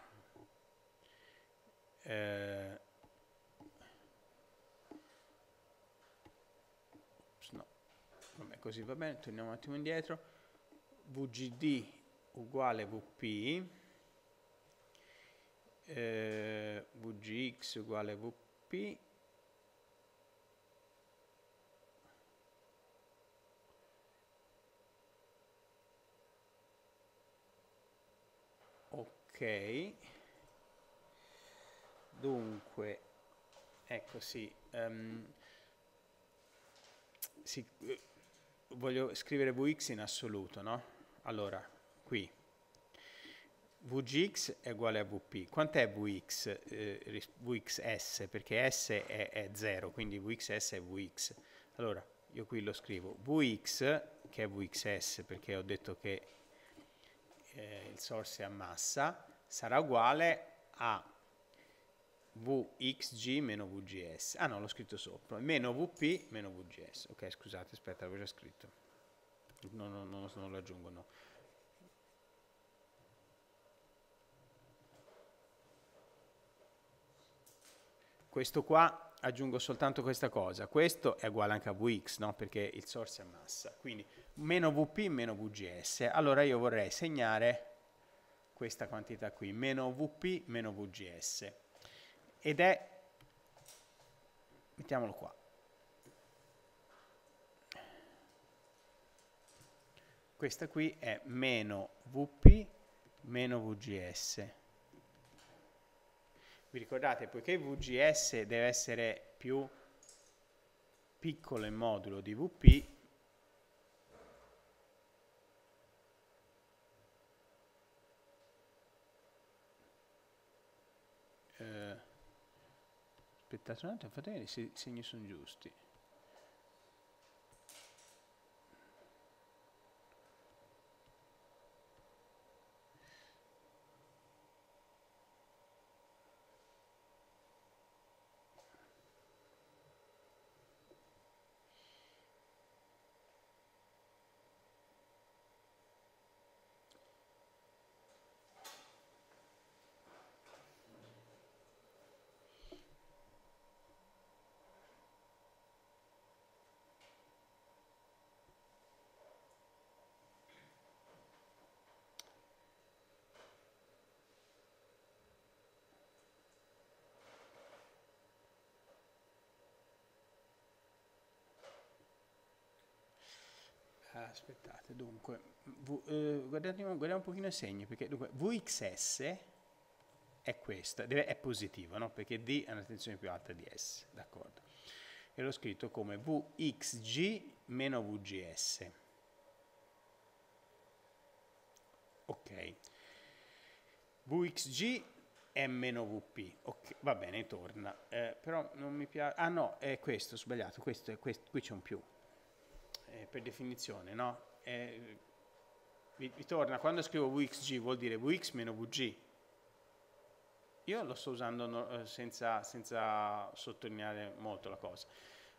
Speaker 1: eh, no, vabbè, così va bene, torniamo un attimo indietro. V G D uguale V P, eh, V G X uguale V P, ok, dunque ecco sì, um, sì eh, voglio scrivere V X in assoluto, no? Allora, qui V G X è uguale a V P. Quant'è V X? Eh, V X S, perché S è, è zero, quindi V X S è V X. Allora, io qui lo scrivo V X, che è V X S, perché ho detto che eh, il source è a massa, sarà uguale a V X G meno V G S. Ah no, l'ho scritto sopra. Meno V P meno V G S. Ok, scusate, aspetta, l'avevo già scritto. No, no, no, non lo aggiungo, no. Questo qua aggiungo soltanto questa cosa. Questo è uguale anche a V X, no? Perché il source è massa. Quindi meno V P meno V G S. Allora io vorrei segnare questa quantità qui, meno V P meno V G S. Ed è, mettiamolo qua, questa qui è meno V P meno V G S. Vi ricordate, poiché V G S deve essere più piccolo in modulo di V P, eh, aspettate un attimo, fate vedere se i segni sono giusti. Aspettate, dunque, v, eh, guardate, guardiamo un pochino i segni, perché dunque, V X S è questo, deve, è positivo, no? Perché D ha una tensione più alta di S, d'accordo? E l'ho scritto come V X G meno V G S. Ok. V X G è meno V P, ok, va bene, torna. Eh, però non mi piace, ah no, è questo, ho sbagliato, questo, è questo, qui c'è un più. Eh, per definizione, no? Eh, vi, vi torna, quando scrivo V X G vuol dire V X meno V G. Io lo sto usando no, senza, senza sottolineare molto la cosa.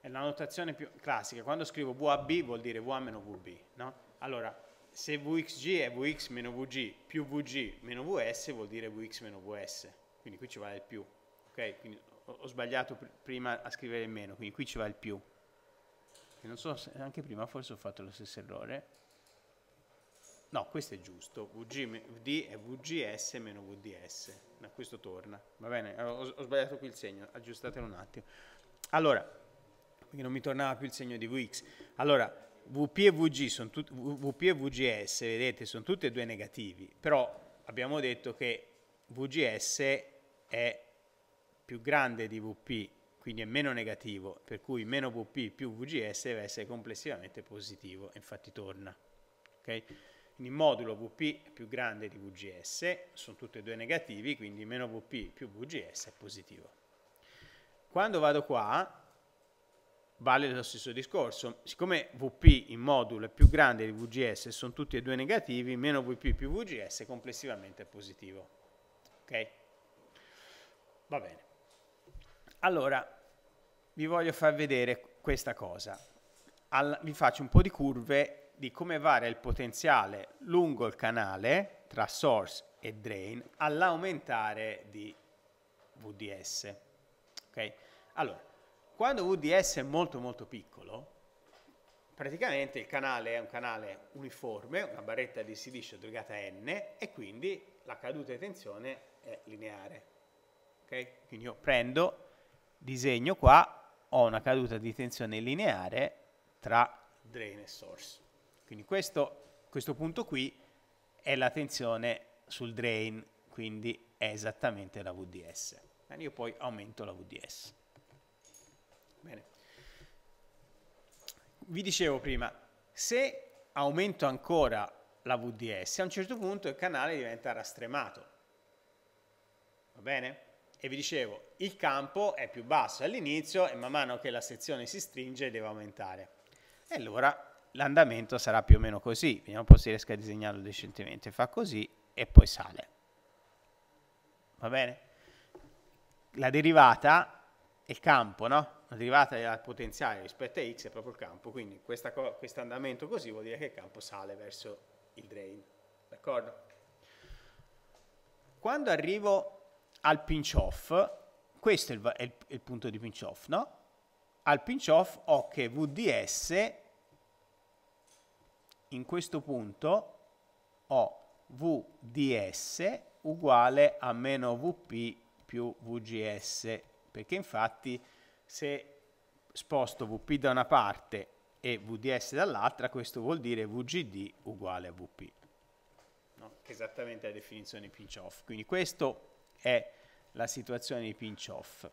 Speaker 1: è la notazione più classica. Quando scrivo V A B vuol dire V A meno V B, no? Allora, se V X G è V X meno V G più V G meno V S vuol dire V X meno V S, quindi qui ci va il più, ok? Quindi ho, ho sbagliato pr prima a scrivere il meno, quindi qui ci va il più. E non so se anche prima forse ho fatto lo stesso errore. No, questo è giusto, V G V D è V G S meno V D S, no, questo torna, va bene? Ho, ho sbagliato qui il segno, aggiustatelo un attimo. Allora, perché non mi tornava più il segno di V X. Allora, V P e V G sono tutti, V P e V G S, vedete, sono tutti e due negativi, però abbiamo detto che V G S è più grande di V P, quindi è meno negativo, per cui meno V P più V G S deve essere complessivamente positivo, infatti torna, ok? Quindi il modulo V P è più grande di V G S, sono tutti e due negativi, quindi meno V P più V G S è positivo. Quando vado qua, vale lo stesso discorso, siccome V P in modulo è più grande di V G S, sono tutti e due negativi, meno V P più V G S complessivamente è positivo, ok? Va bene. Allora, vi voglio far vedere questa cosa. Al, vi faccio un po' di curve di come varia il potenziale lungo il canale tra source e drain all'aumentare di V D S. Ok? Allora, quando V D S è molto molto piccolo, praticamente il canale è un canale uniforme, una barretta di silicio drogata N, e quindi la caduta di tensione è lineare. Ok? Quindi io prendo, disegno qua, ho una caduta di tensione lineare tra drain e source. Quindi questo, questo punto qui è la tensione sul drain, quindi è esattamente la V D S. E io poi aumento la V D S. Bene. Vi dicevo prima, se aumento ancora la V D S, a un certo punto il canale diventa rastremato. Va bene? E vi dicevo, il campo è più basso all'inizio e man mano che la sezione si stringe deve aumentare. E allora l'andamento sarà più o meno così. Vediamo un po' se riesco a disegnarlo decentemente. Fa così e poi sale. Va bene? La derivata è il campo, no? La derivata del potenziale rispetto a x è proprio il campo. Quindi questo andamento così vuol dire che il campo sale verso il drain. D'accordo? Quando arrivo al pinch off, questo è il, è il, è il punto di pinch off, no? Al pinch off ho che V D S in questo punto ho V D S uguale a meno V P più V G S, perché infatti se sposto V P da una parte e V D S dall'altra, questo vuol dire V G D uguale a V P, no? Che è esattamente la definizione di pinch off. Quindi questo è la situazione di pinch off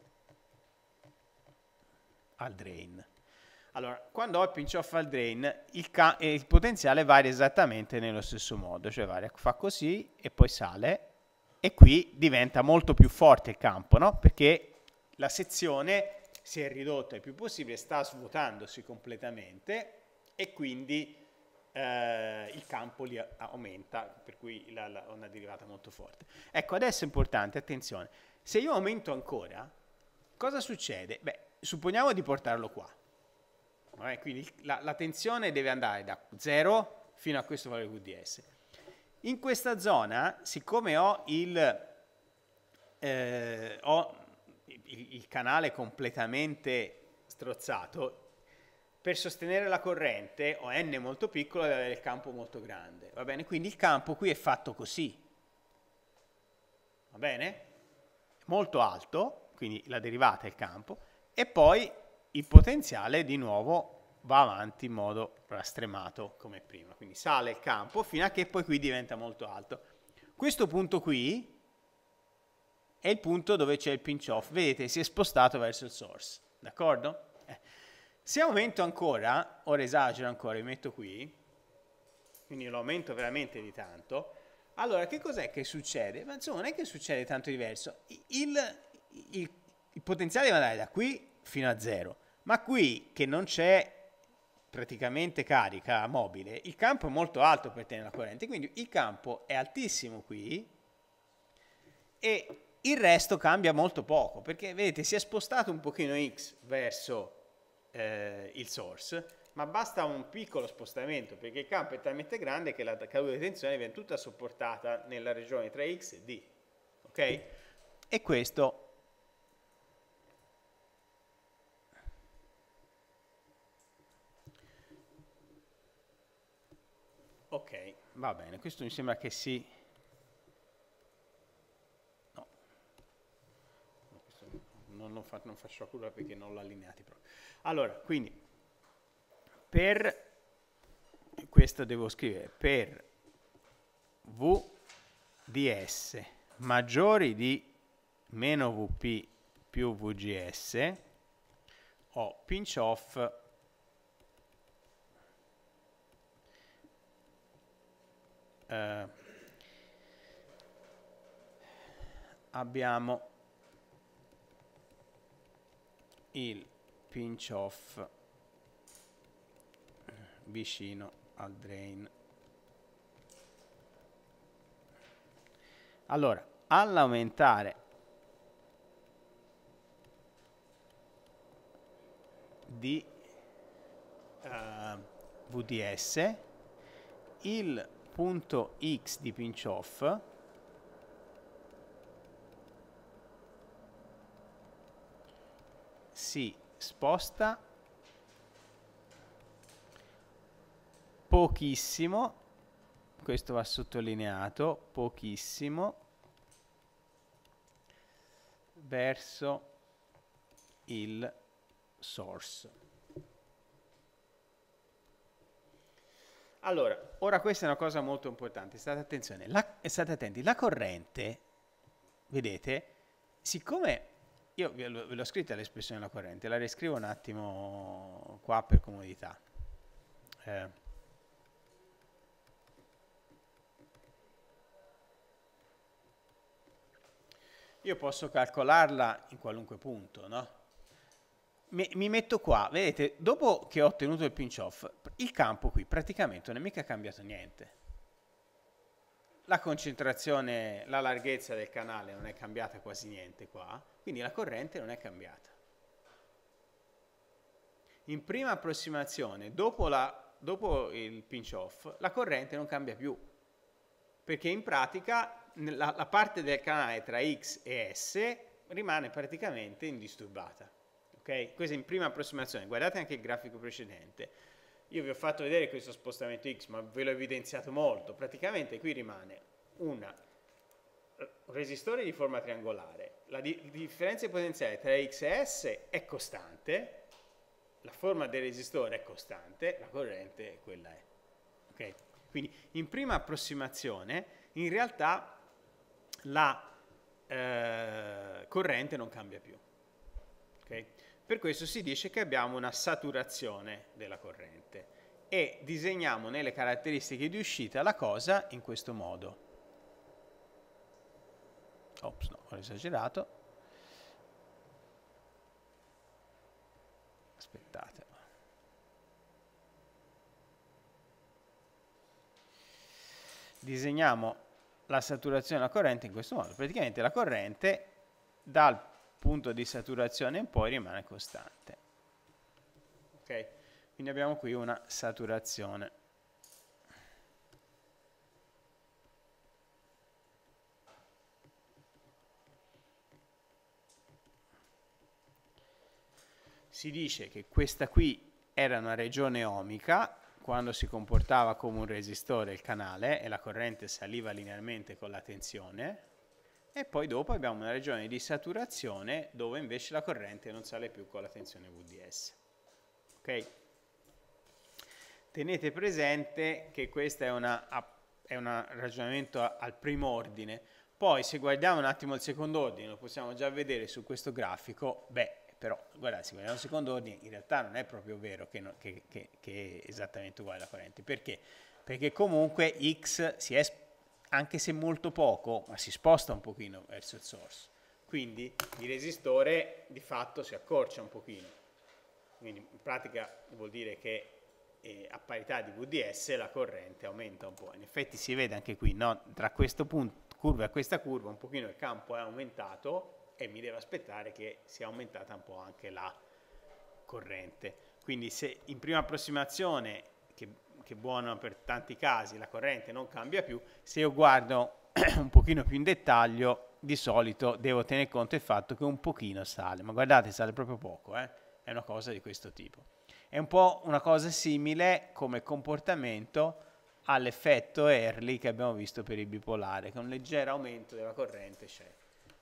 Speaker 1: al drain. Allora, quando ho il pinch off al drain, il, il potenziale varia esattamente nello stesso modo, cioè varia, fa così e poi sale, e qui diventa molto più forte il campo, no? Perché la sezione si è ridotta il più possibile, sta svuotandosi completamente e quindi eh, il campo li aumenta, per cui la, la, una derivata molto forte. Ecco, adesso è importante, attenzione, se io aumento ancora, cosa succede? Beh, supponiamo di portarlo qua. Vabbè, quindi la, la tensione deve andare da zero fino a questo valore V D S. In questa zona, siccome ho il, eh, ho il, il canale completamente strozzato, per sostenere la corrente ho N molto piccolo e deve avere il campo molto grande. Va bene? Quindi il campo qui è fatto così. Va bene? Molto alto, quindi la derivata è il campo, e poi il potenziale di nuovo va avanti in modo rastremato come prima, quindi sale il campo fino a che poi qui diventa molto alto. Questo punto qui è il punto dove c'è il pinch off, vedete, si è spostato verso il source, d'accordo? Eh. Se aumento ancora, ora esagero ancora, mi metto qui, quindi lo aumento veramente di tanto, allora che cos'è che succede? Ma insomma non è che succede tanto diverso, il, il, il potenziale deve andare da qui fino a zero, ma qui che non c'è praticamente carica mobile, il campo è molto alto per tenere la corrente, quindi il campo è altissimo qui e il resto cambia molto poco, perché vedete si è spostato un pochino X verso eh, il source, ma basta un piccolo spostamento perché il campo è talmente grande che la caduta di tensione viene tutta sopportata nella regione tra X e D, ok? E questo ok, va bene, questo mi sembra che si no, no questo non, non, fa, non faccio la curva perché non l'ho allineati proprio. Allora, quindi per questo devo scrivere per V di S maggiori di meno V P più V G S ho pinch off eh, abbiamo il pinch off vicino al drain. Allora, all'aumentare di uh, V D S, il punto X di pinch off si sposta pochissimo, questo va sottolineato, pochissimo, verso il source. Allora, ora questa è una cosa molto importante, state, attenzione, la, state attenti, la corrente, vedete, siccome io ve l'ho scritta l'espressione della corrente, la riscrivo un attimo qua per comodità. Eh, io posso calcolarla in qualunque punto, no? Mi, mi metto qua, vedete, dopo che ho ottenuto il pinch off, il campo qui praticamente non è mica cambiato niente. La concentrazione, la larghezza del canale non è cambiata quasi niente qua, quindi la corrente non è cambiata. In prima approssimazione, dopo, la, dopo il pinch off, la corrente non cambia più, perché in pratica la, la parte del canale tra X e S rimane praticamente indisturbata. Okay? Questa è in prima approssimazione, guardate anche il grafico precedente. Io vi ho fatto vedere questo spostamento X, ma ve l'ho evidenziato molto. Praticamente qui rimane una, un resistore di forma triangolare. La di, differenza di potenziale tra X e S è costante, la forma del resistore è costante, la corrente quella è. Okay? Quindi in prima approssimazione, in realtà, la eh, corrente non cambia più. Okay? Per questo si dice che abbiamo una saturazione della corrente e disegniamo nelle caratteristiche di uscita la cosa in questo modo. Ops, no, ho esagerato. Aspettate. Disegniamo la saturazione della corrente in questo modo. Praticamente la corrente dal punto di saturazione in poi rimane costante. Ok? Quindi abbiamo qui una saturazione. Si dice che questa qui era una regione ohmica, quando si comportava come un resistore il canale e la corrente saliva linearmente con la tensione, e poi dopo abbiamo una regione di saturazione dove invece la corrente non sale più con la tensione V D S. Ok? Tenete presente che questo è, una, è un ragionamento al primo ordine. Poi se guardiamo un attimo il secondo ordine, lo possiamo già vedere su questo grafico, beh, però guardate, se guardiamo il secondo ordine, in realtà non è proprio vero che, no, che, che, che è esattamente uguale alla corrente. Perché? Perché comunque X si è, anche se molto poco, ma si sposta un pochino verso il source. Quindi il resistore di fatto si accorcia un pochino. Quindi in pratica vuol dire che eh, a parità di V D S la corrente aumenta un po'. In effetti si vede anche qui, no? Tra questo punto, curva e questa curva, un pochino il campo è aumentato, e mi devo aspettare che sia aumentata un po' anche la corrente. Quindi se in prima approssimazione, che, che è buono per tanti casi, la corrente non cambia più, se io guardo un pochino più in dettaglio, di solito devo tenere conto del fatto che un pochino sale, ma guardate, sale proprio poco, eh? È una cosa di questo tipo. È un po' una cosa simile come comportamento all'effetto Early che abbiamo visto per il bipolare, che è un leggero aumento della corrente c'è.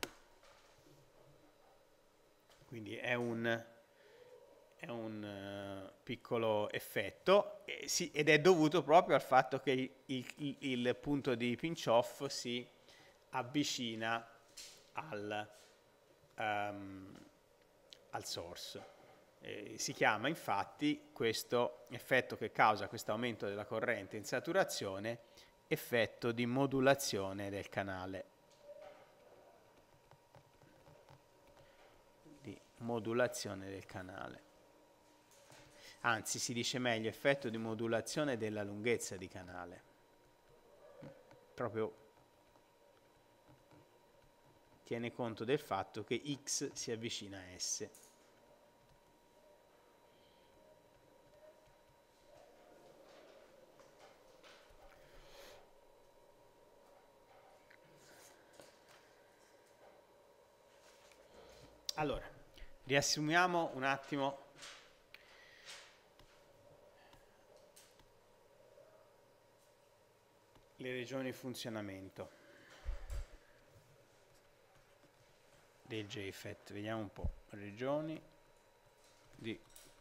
Speaker 1: Quindi è un, è un uh, piccolo effetto eh, sì, ed è dovuto proprio al fatto che il, il, il punto di pinch-off si avvicina al, um, al source. Eh, si chiama infatti questo effetto che causa questo aumento della corrente in saturazione effetto di modulazione del canale. Di modulazione del canale. Anzi, si dice meglio effetto di modulazione della lunghezza di canale. Proprio tiene conto del fatto che X si avvicina a S. Allora, riassumiamo un attimo le regioni di funzionamento del J F E T. Vediamo un po'. Regioni di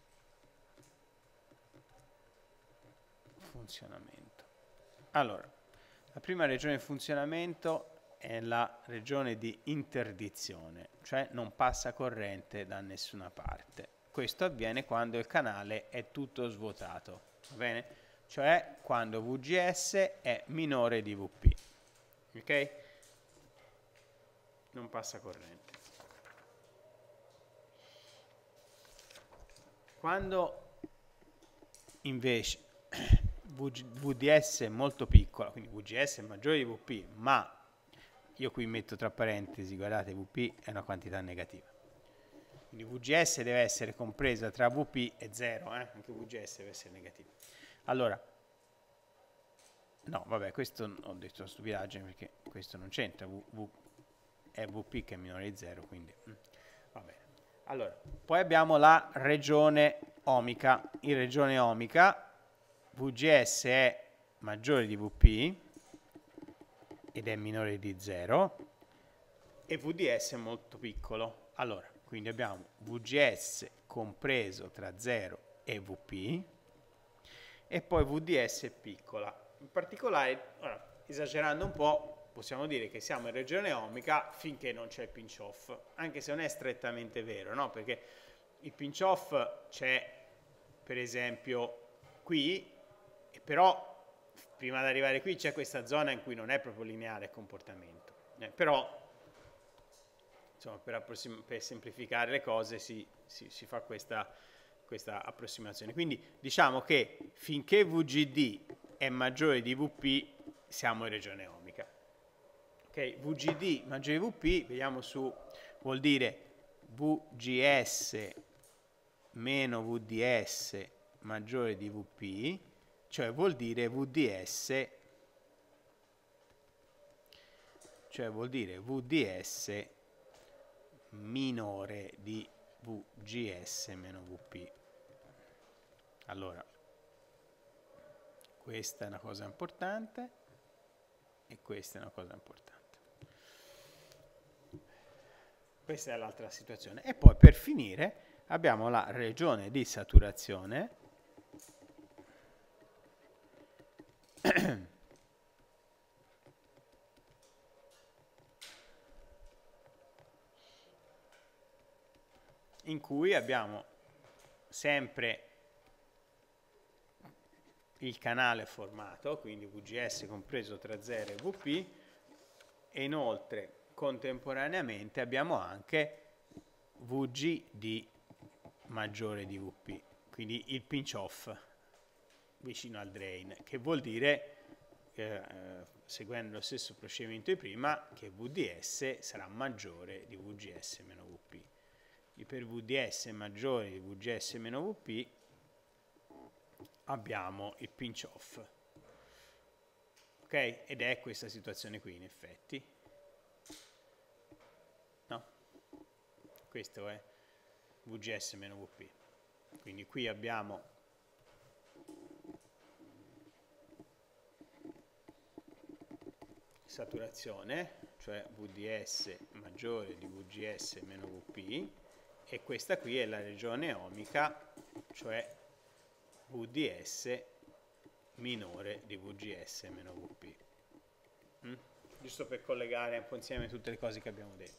Speaker 1: funzionamento. Allora, la prima regione di funzionamento è la regione di interdizione, cioè non passa corrente da nessuna parte. Questo avviene quando il canale è tutto svuotato, va bene? Cioè quando V G S è minore di V P, ok? Non passa corrente. Quando invece V D S è molto piccola, quindi V G S è maggiore di V P, ma io qui metto tra parentesi, guardate, V P è una quantità negativa. Quindi V G S deve essere compresa tra V P e zero, eh? Anche V G S deve essere negativo. Allora, no, vabbè, questo ho detto una stupidaggine perché questo non c'entra, è V P che è minore di zero, quindi mm, va bene. Allora, poi abbiamo la regione omica. In regione omica V G S è maggiore di V P ed è minore di zero e V D S è molto piccolo. Allora, quindi abbiamo V G S compreso tra zero e V P e poi V D S è piccola. In particolare, ora, esagerando un po', possiamo dire che siamo in regione omica finché non c'è il pinch off, anche se non è strettamente vero, no? Perché il pinch off c'è per esempio qui, e però prima di arrivare qui c'è questa zona in cui non è proprio lineare il comportamento, eh, però insomma per, per semplificare le cose si, si, si fa questa, questa approssimazione. Quindi diciamo che finché V G D è maggiore di V P siamo in regione omica. Ok, V G D maggiore di V P, vediamo su, vuol dire V G S meno V D S maggiore di V P, cioè vuol dire V D S, cioè vuol dire V D S minore di V G S meno V P. Allora, questa è una cosa importante e questa è una cosa importante. Questa è l'altra situazione. E poi per finire abbiamo la regione di saturazione in cui abbiamo sempre il canale formato, quindi V G S compreso tra zero e V P, e inoltre contemporaneamente abbiamo anche V G D maggiore di V P, quindi il pinch off vicino al drain, che vuol dire, eh, seguendo lo stesso procedimento di prima, che V D S sarà maggiore di V G S meno V P. per V D S maggiore di V G S meno V P abbiamo il pinch off, ok? Ed è questa situazione qui in effetti, no? Questo è V G S meno V P, quindi qui abbiamo saturazione, cioè V D S maggiore di V G S meno V P, e questa qui è la regione ohmica, cioè V D S minore di V G S meno V P. Mm? Giusto per collegare un po' insieme tutte le cose che abbiamo detto.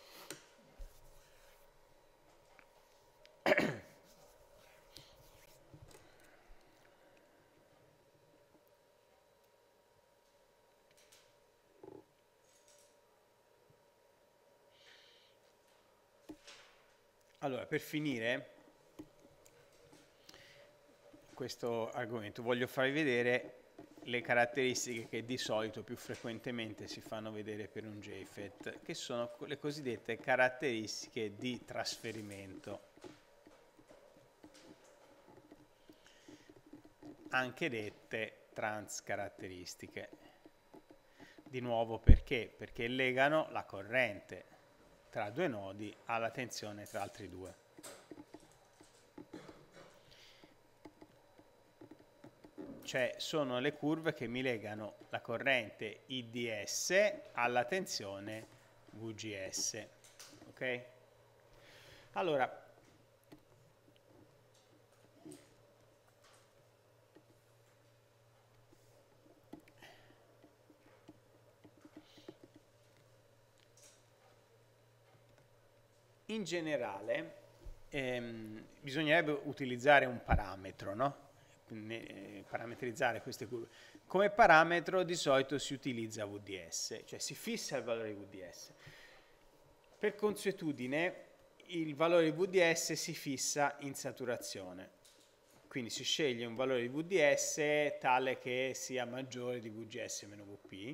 Speaker 1: Allora, per finire questo argomento voglio farvi vedere le caratteristiche che di solito più frequentemente si fanno vedere per un J FET, che sono le cosiddette caratteristiche di trasferimento, anche dette transcaratteristiche. Di nuovo perché? Perché legano la corrente tra due nodi alla tensione tra altri due. Cioè sono le curve che mi legano la corrente I D S alla tensione V G S. Ok? Allora, in generale ehm, bisognerebbe utilizzare un parametro, no? Ne, parametrizzare queste curve. Come parametro di solito si utilizza V D S, cioè si fissa il valore di V D S. Per consuetudine il valore di V D S si fissa in saturazione, quindi si sceglie un valore di V D S tale che sia maggiore di V G S meno V P,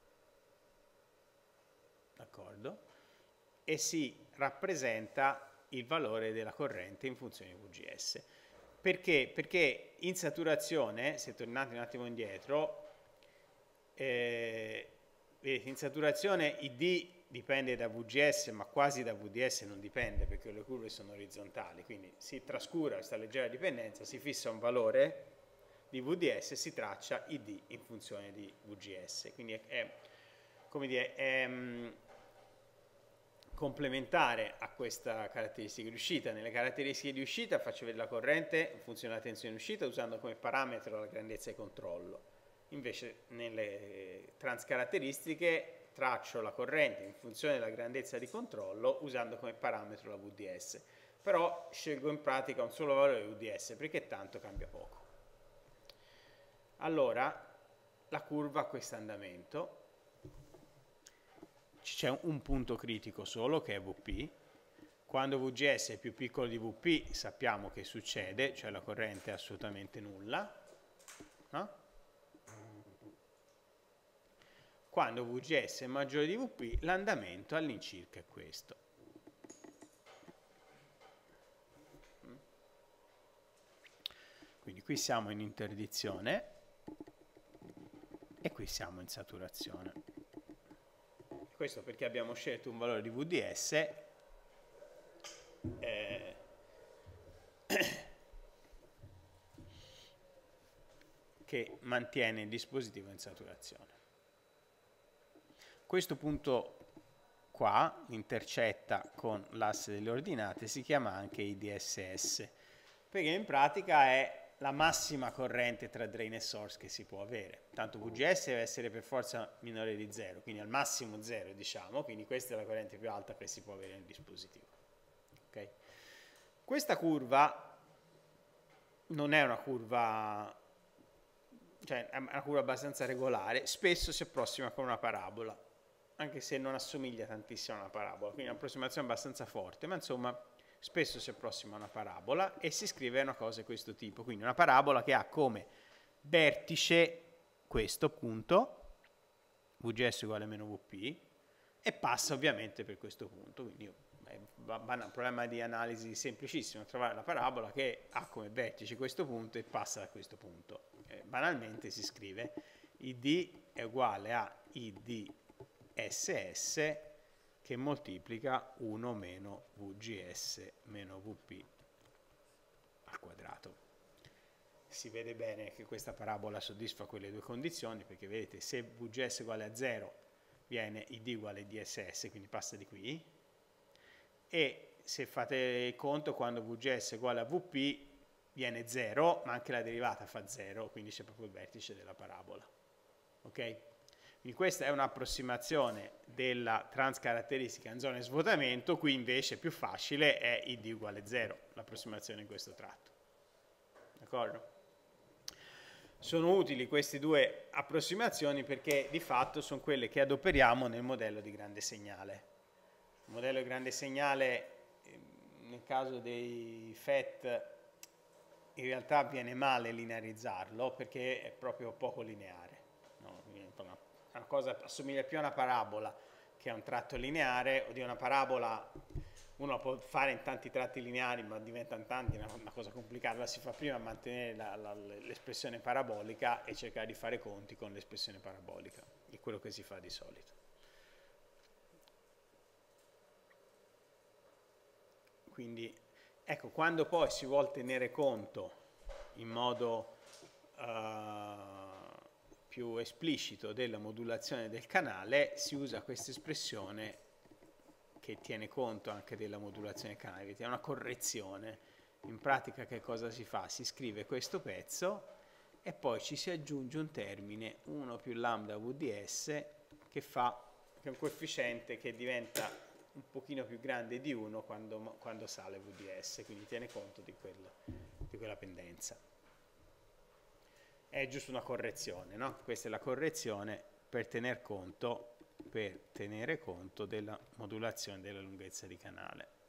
Speaker 1: d'accordo? E si rappresenta il valore della corrente in funzione di V G S. Perché? Perché in saturazione, se tornate un attimo indietro, eh, vedete, in saturazione I D dipende da V G S, ma quasi da V D S non dipende, perché le curve sono orizzontali, quindi si trascura questa leggera dipendenza, si fissa un valore di V D S e si traccia I D in funzione di V G S. Quindi è, è come dire, è, complementare a questa caratteristica di uscita. Nelle caratteristiche di uscita faccio vedere la corrente in funzione della tensione di uscita usando come parametro la grandezza di controllo. Invece nelle transcaratteristiche traccio la corrente in funzione della grandezza di controllo usando come parametro la V D S. Però scelgo in pratica un solo valore di V D S perché tanto cambia poco. Allora la curva ha questo andamento. C'è un punto critico solo che è V P. Quando V G S è più piccolo di V P sappiamo che succede, cioè la corrente è assolutamente nulla, no? Quando V G S è maggiore di V P l'andamento all'incirca è questo. Quindi qui siamo in interdizione e qui siamo in saturazione. Questo perché abbiamo scelto un valore di V D S eh, che mantiene il dispositivo in saturazione. Questo punto qua intercetta con l'asse delle ordinate, si chiama anche I D S S, perché in pratica è la massima corrente tra drain e source che si può avere. Tanto V G S deve essere per forza minore di zero, quindi al massimo zero, diciamo, quindi questa è la corrente più alta che si può avere nel dispositivo. Okay? Questa curva non è una curva, cioè è una curva abbastanza regolare, spesso si approssima con una parabola, anche se non assomiglia tantissimo a una parabola, quindi è un'approssimazione abbastanza forte, ma insomma spesso si approssima a una parabola e si scrive una cosa di questo tipo, quindi una parabola che ha come vertice questo punto, V G S uguale a meno V P, e passa ovviamente per questo punto, quindi io è un problema di analisi semplicissimo, trovare la parabola che ha come vertice questo punto e passa da questo punto. Eh, banalmente si scrive I D è uguale a I D S S che moltiplica uno meno V G S meno V P al quadrato. Si vede bene che questa parabola soddisfa quelle due condizioni, perché vedete, se V G S uguale a zero viene I D uguale a D S S, quindi passa di qui, e se fate conto quando V G S è uguale a V P viene zero, ma anche la derivata fa zero, quindi c'è proprio il vertice della parabola. Ok? Quindi questa è un'approssimazione della transcaratteristica in zone svuotamento, qui invece più facile è I D uguale a zero, l'approssimazione in questo tratto. D'accordo? Sono utili queste due approssimazioni perché di fatto sono quelle che adoperiamo nel modello di grande segnale. Il modello di grande segnale, nel caso dei F E T, in realtà viene male linearizzarlo perché è proprio poco lineare. No? Una cosa assomiglia più a una parabola che a un tratto lineare, o di una parabola uno può fare in tanti tratti lineari, ma diventano tanti, è una cosa complicata. La si fa prima mantenere l'espressione parabolica e cercare di fare conti con l'espressione parabolica, è quello che si fa di solito. Quindi, ecco, quando poi si vuole tenere conto in modo uh, più esplicito della modulazione del canale, si usa questa espressione che tiene conto anche della modulazione del canale, è una correzione. In pratica che cosa si fa? Si scrive questo pezzo e poi ci si aggiunge un termine, uno più lambda V D S, che fa, che è un coefficiente che diventa un pochino più grande di uno quando, quando sale V D S, quindi tiene conto di, quel, di quella pendenza. È giusto una correzione, no? Questa è la correzione per tener conto per tenere conto della modulazione della lunghezza di canale.